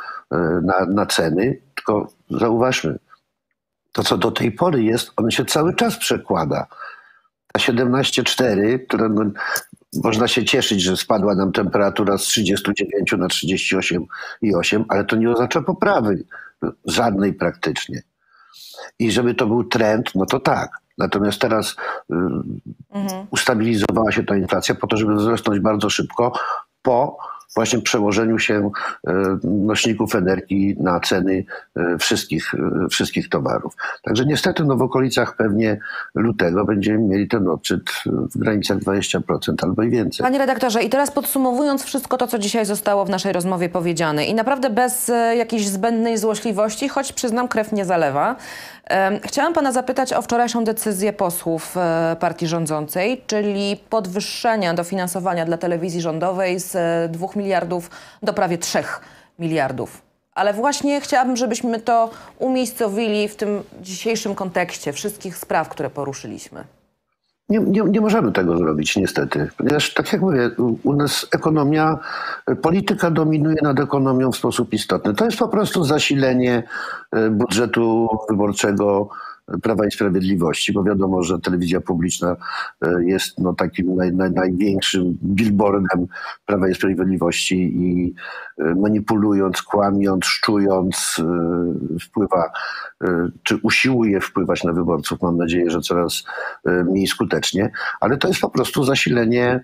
na ceny. Tylko zauważmy, to co do tej pory jest, ono się cały czas przekłada. Ta 17,4, która można się cieszyć, że spadła nam temperatura z 39 na 38,8, ale to nie oznacza poprawy żadnej praktycznie. I żeby to był trend, to tak. Natomiast teraz ustabilizowała się ta inflacja po to, żeby wzrosnąć bardzo szybko po właśnie przełożeniu się nośników energii na ceny wszystkich towarów. Także niestety w okolicach pewnie lutego będziemy mieli ten odczyt w granicach 20% albo i więcej. Panie redaktorze, i teraz podsumowując wszystko to, co dzisiaj zostało w naszej rozmowie powiedziane i naprawdę bez jakiejś zbędnej złośliwości, choć przyznam, krew nie zalewa, chciałam pana zapytać o wczorajszą decyzję posłów partii rządzącej, czyli podwyższenia dofinansowania dla telewizji rządowej z 2 miliardów do prawie 3 miliardów. Ale właśnie chciałabym, żebyśmy to umiejscowili w tym dzisiejszym kontekście wszystkich spraw, które poruszyliśmy. Nie możemy tego zrobić niestety, ponieważ tak jak mówię, u nas polityka dominuje nad ekonomią w sposób istotny. To jest po prostu zasilenie budżetu wyborczego Prawa i Sprawiedliwości, bo wiadomo, że telewizja publiczna jest takim największym billboardem Prawa i Sprawiedliwości i manipulując, kłamiąc, szczując wpływa, czy usiłuje wpływać na wyborców. Mam nadzieję, że coraz mniej skutecznie, ale to jest po prostu zasilenie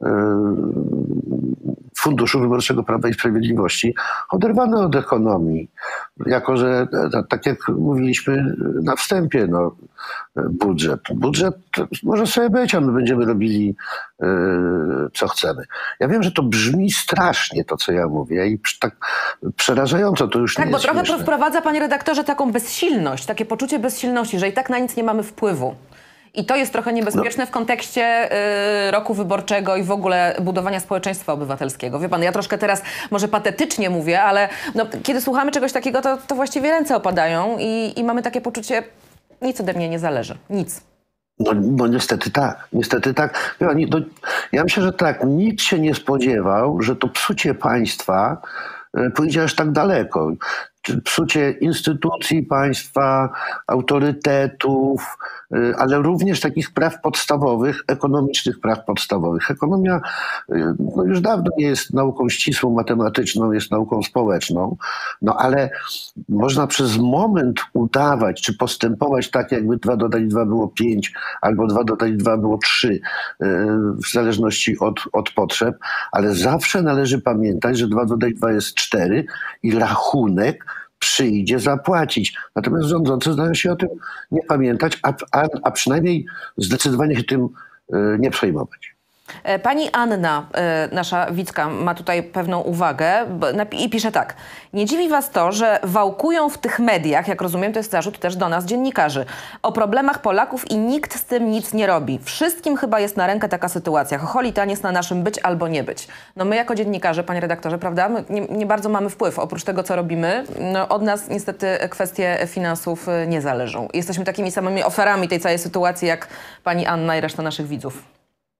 Funduszu Wyborczego Prawa i Sprawiedliwości oderwane od ekonomii. Jako że, tak jak mówiliśmy na wstępie, budżet może sobie być, a my będziemy robili co chcemy. Ja wiem, że to brzmi strasznie, to co ja mówię, i tak przerażająco, to już nie jest bo trochę śmieszne. wprowadza, panie redaktorze, taką bezsilność, takie poczucie bezsilności, że i tak na nic nie mamy wpływu. I to jest trochę niebezpieczne w kontekście roku wyborczego i w ogóle budowania społeczeństwa obywatelskiego. Wie pan, ja troszkę teraz może patetycznie mówię, ale kiedy słuchamy czegoś takiego, to właściwie ręce opadają i mamy takie poczucie, nic ode mnie nie zależy. Nic. Niestety tak. Niestety tak. Ja myślę, że tak. Nikt się nie spodziewał, że to psucie państwa pójdzie aż tak daleko. Psucie instytucji państwa, autorytetów, ale również takich praw podstawowych, ekonomicznych praw podstawowych. Ekonomia już dawno nie jest nauką ścisłą, matematyczną, jest nauką społeczną, ale można przez moment udawać, czy postępować tak, jakby 2 dodać 2 było 5, albo 2 dodać 2 było 3, w zależności od potrzeb, ale zawsze należy pamiętać, że 2 dodać 2 jest 4 i rachunek przyjdzie zapłacić. Natomiast rządzący zdają się o tym nie pamiętać, a przynajmniej zdecydowanie się tym nie przejmować. Pani Anna, nasza widzka, ma tutaj pewną uwagę i pisze tak. Nie dziwi was to, że wałkują w tych mediach, jak rozumiem, to jest zarzut też do nas, dziennikarzy, o problemach Polaków i nikt z tym nic nie robi. Wszystkim chyba jest na rękę taka sytuacja. Chocholi taniec na naszym być albo nie być. My jako dziennikarze, panie redaktorze, prawda, my nie bardzo mamy wpływ. Oprócz tego, co robimy, od nas niestety kwestie finansów nie zależą. Jesteśmy takimi samymi ofiarami tej całej sytuacji, jak pani Anna i reszta naszych widzów.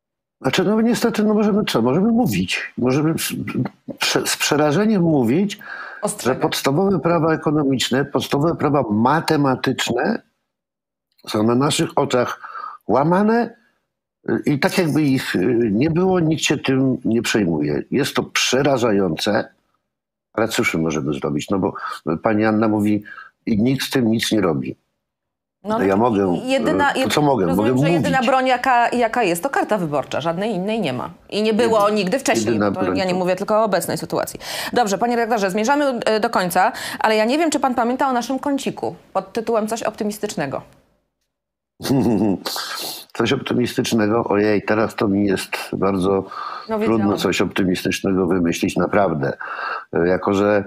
Znaczy, no niestety, no możemy mówić. Możemy z przerażeniem mówić, że podstawowe prawa ekonomiczne, podstawowe prawa matematyczne są na naszych oczach łamane i tak jakby ich nie było, nikt się tym nie przejmuje. Jest to przerażające, ale cóż my możemy zrobić? No bo pani Anna mówi, i nikt z tym nic nie robi. No ja mogę, to co mogę? Rozumiem, mogę że mówić. jedyna broń, jaka jest, to karta wyborcza. Żadnej innej nie ma. I nie było nigdy wcześniej. Ja nie mówię tylko o obecnej sytuacji. Dobrze, panie redaktorze, zmierzamy do końca, ale ja nie wiem, czy pan pamięta o naszym kąciku pod tytułem Coś optymistycznego. Coś optymistycznego? Ojej, teraz to mi jest bardzo trudno coś optymistycznego wymyślić, naprawdę. Jako że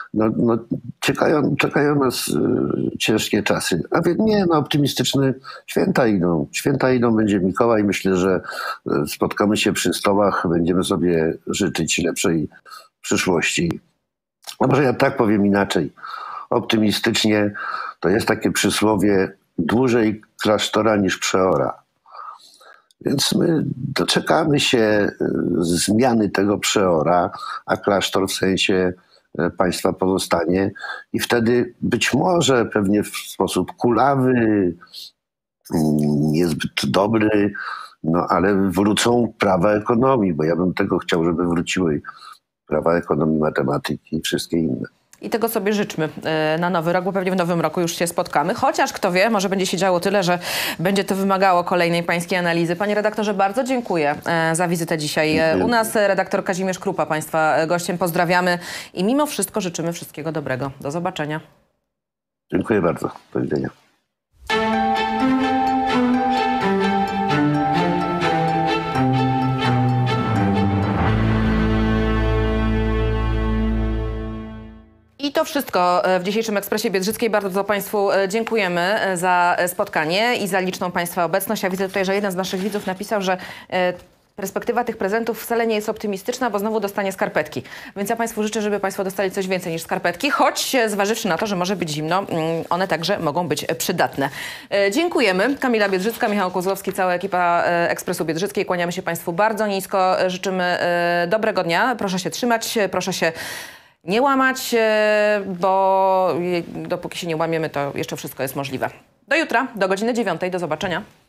czekają nas ciężkie czasy. A więc nie, optymistyczne święta idą, będzie Mikołaj. Myślę, że spotkamy się przy stołach, będziemy sobie życzyć lepszej przyszłości. A może ja tak powiem inaczej. Optymistycznie to jest takie przysłowie: dłużej klasztora niż przeora. Więc my doczekamy się zmiany tego przeora, a klasztor w sensie państwa pozostanie i wtedy być może pewnie w sposób kulawy, niezbyt dobry, ale wrócą prawa ekonomii, bo ja bym tego chciał, żeby wróciły prawa ekonomii, matematyki i wszystkie inne. I tego sobie życzmy na nowy rok, bo pewnie w nowym roku już się spotkamy. Chociaż kto wie, może będzie się działo tyle, że będzie to wymagało kolejnej pańskiej analizy. Panie redaktorze, bardzo dziękuję za wizytę dzisiaj. U nas redaktor Kazimierz Krupa, państwa gościem. Pozdrawiamy i mimo wszystko życzymy wszystkiego dobrego. Do zobaczenia. Dziękuję bardzo. Do widzenia. I to wszystko w dzisiejszym Ekspresie Biedrzyckiej. Bardzo państwu dziękujemy za spotkanie i za liczną państwa obecność. Ja widzę tutaj, że jeden z naszych widzów napisał, że perspektywa tych prezentów wcale nie jest optymistyczna, bo znowu dostanie skarpetki. Więc ja państwu życzę, żeby państwo dostali coś więcej niż skarpetki, choć zważywszy na to, że może być zimno, one także mogą być przydatne. Dziękujemy. Kamila Biedrzycka, Michał Kozłowski, cała ekipa Ekspresu Biedrzyckiej. Kłaniamy się państwu bardzo nisko. Życzymy dobrego dnia. Proszę się trzymać, proszę się nie łamać, bo dopóki się nie łamiemy, to jeszcze wszystko jest możliwe. Do jutra, do godziny 9. Do zobaczenia.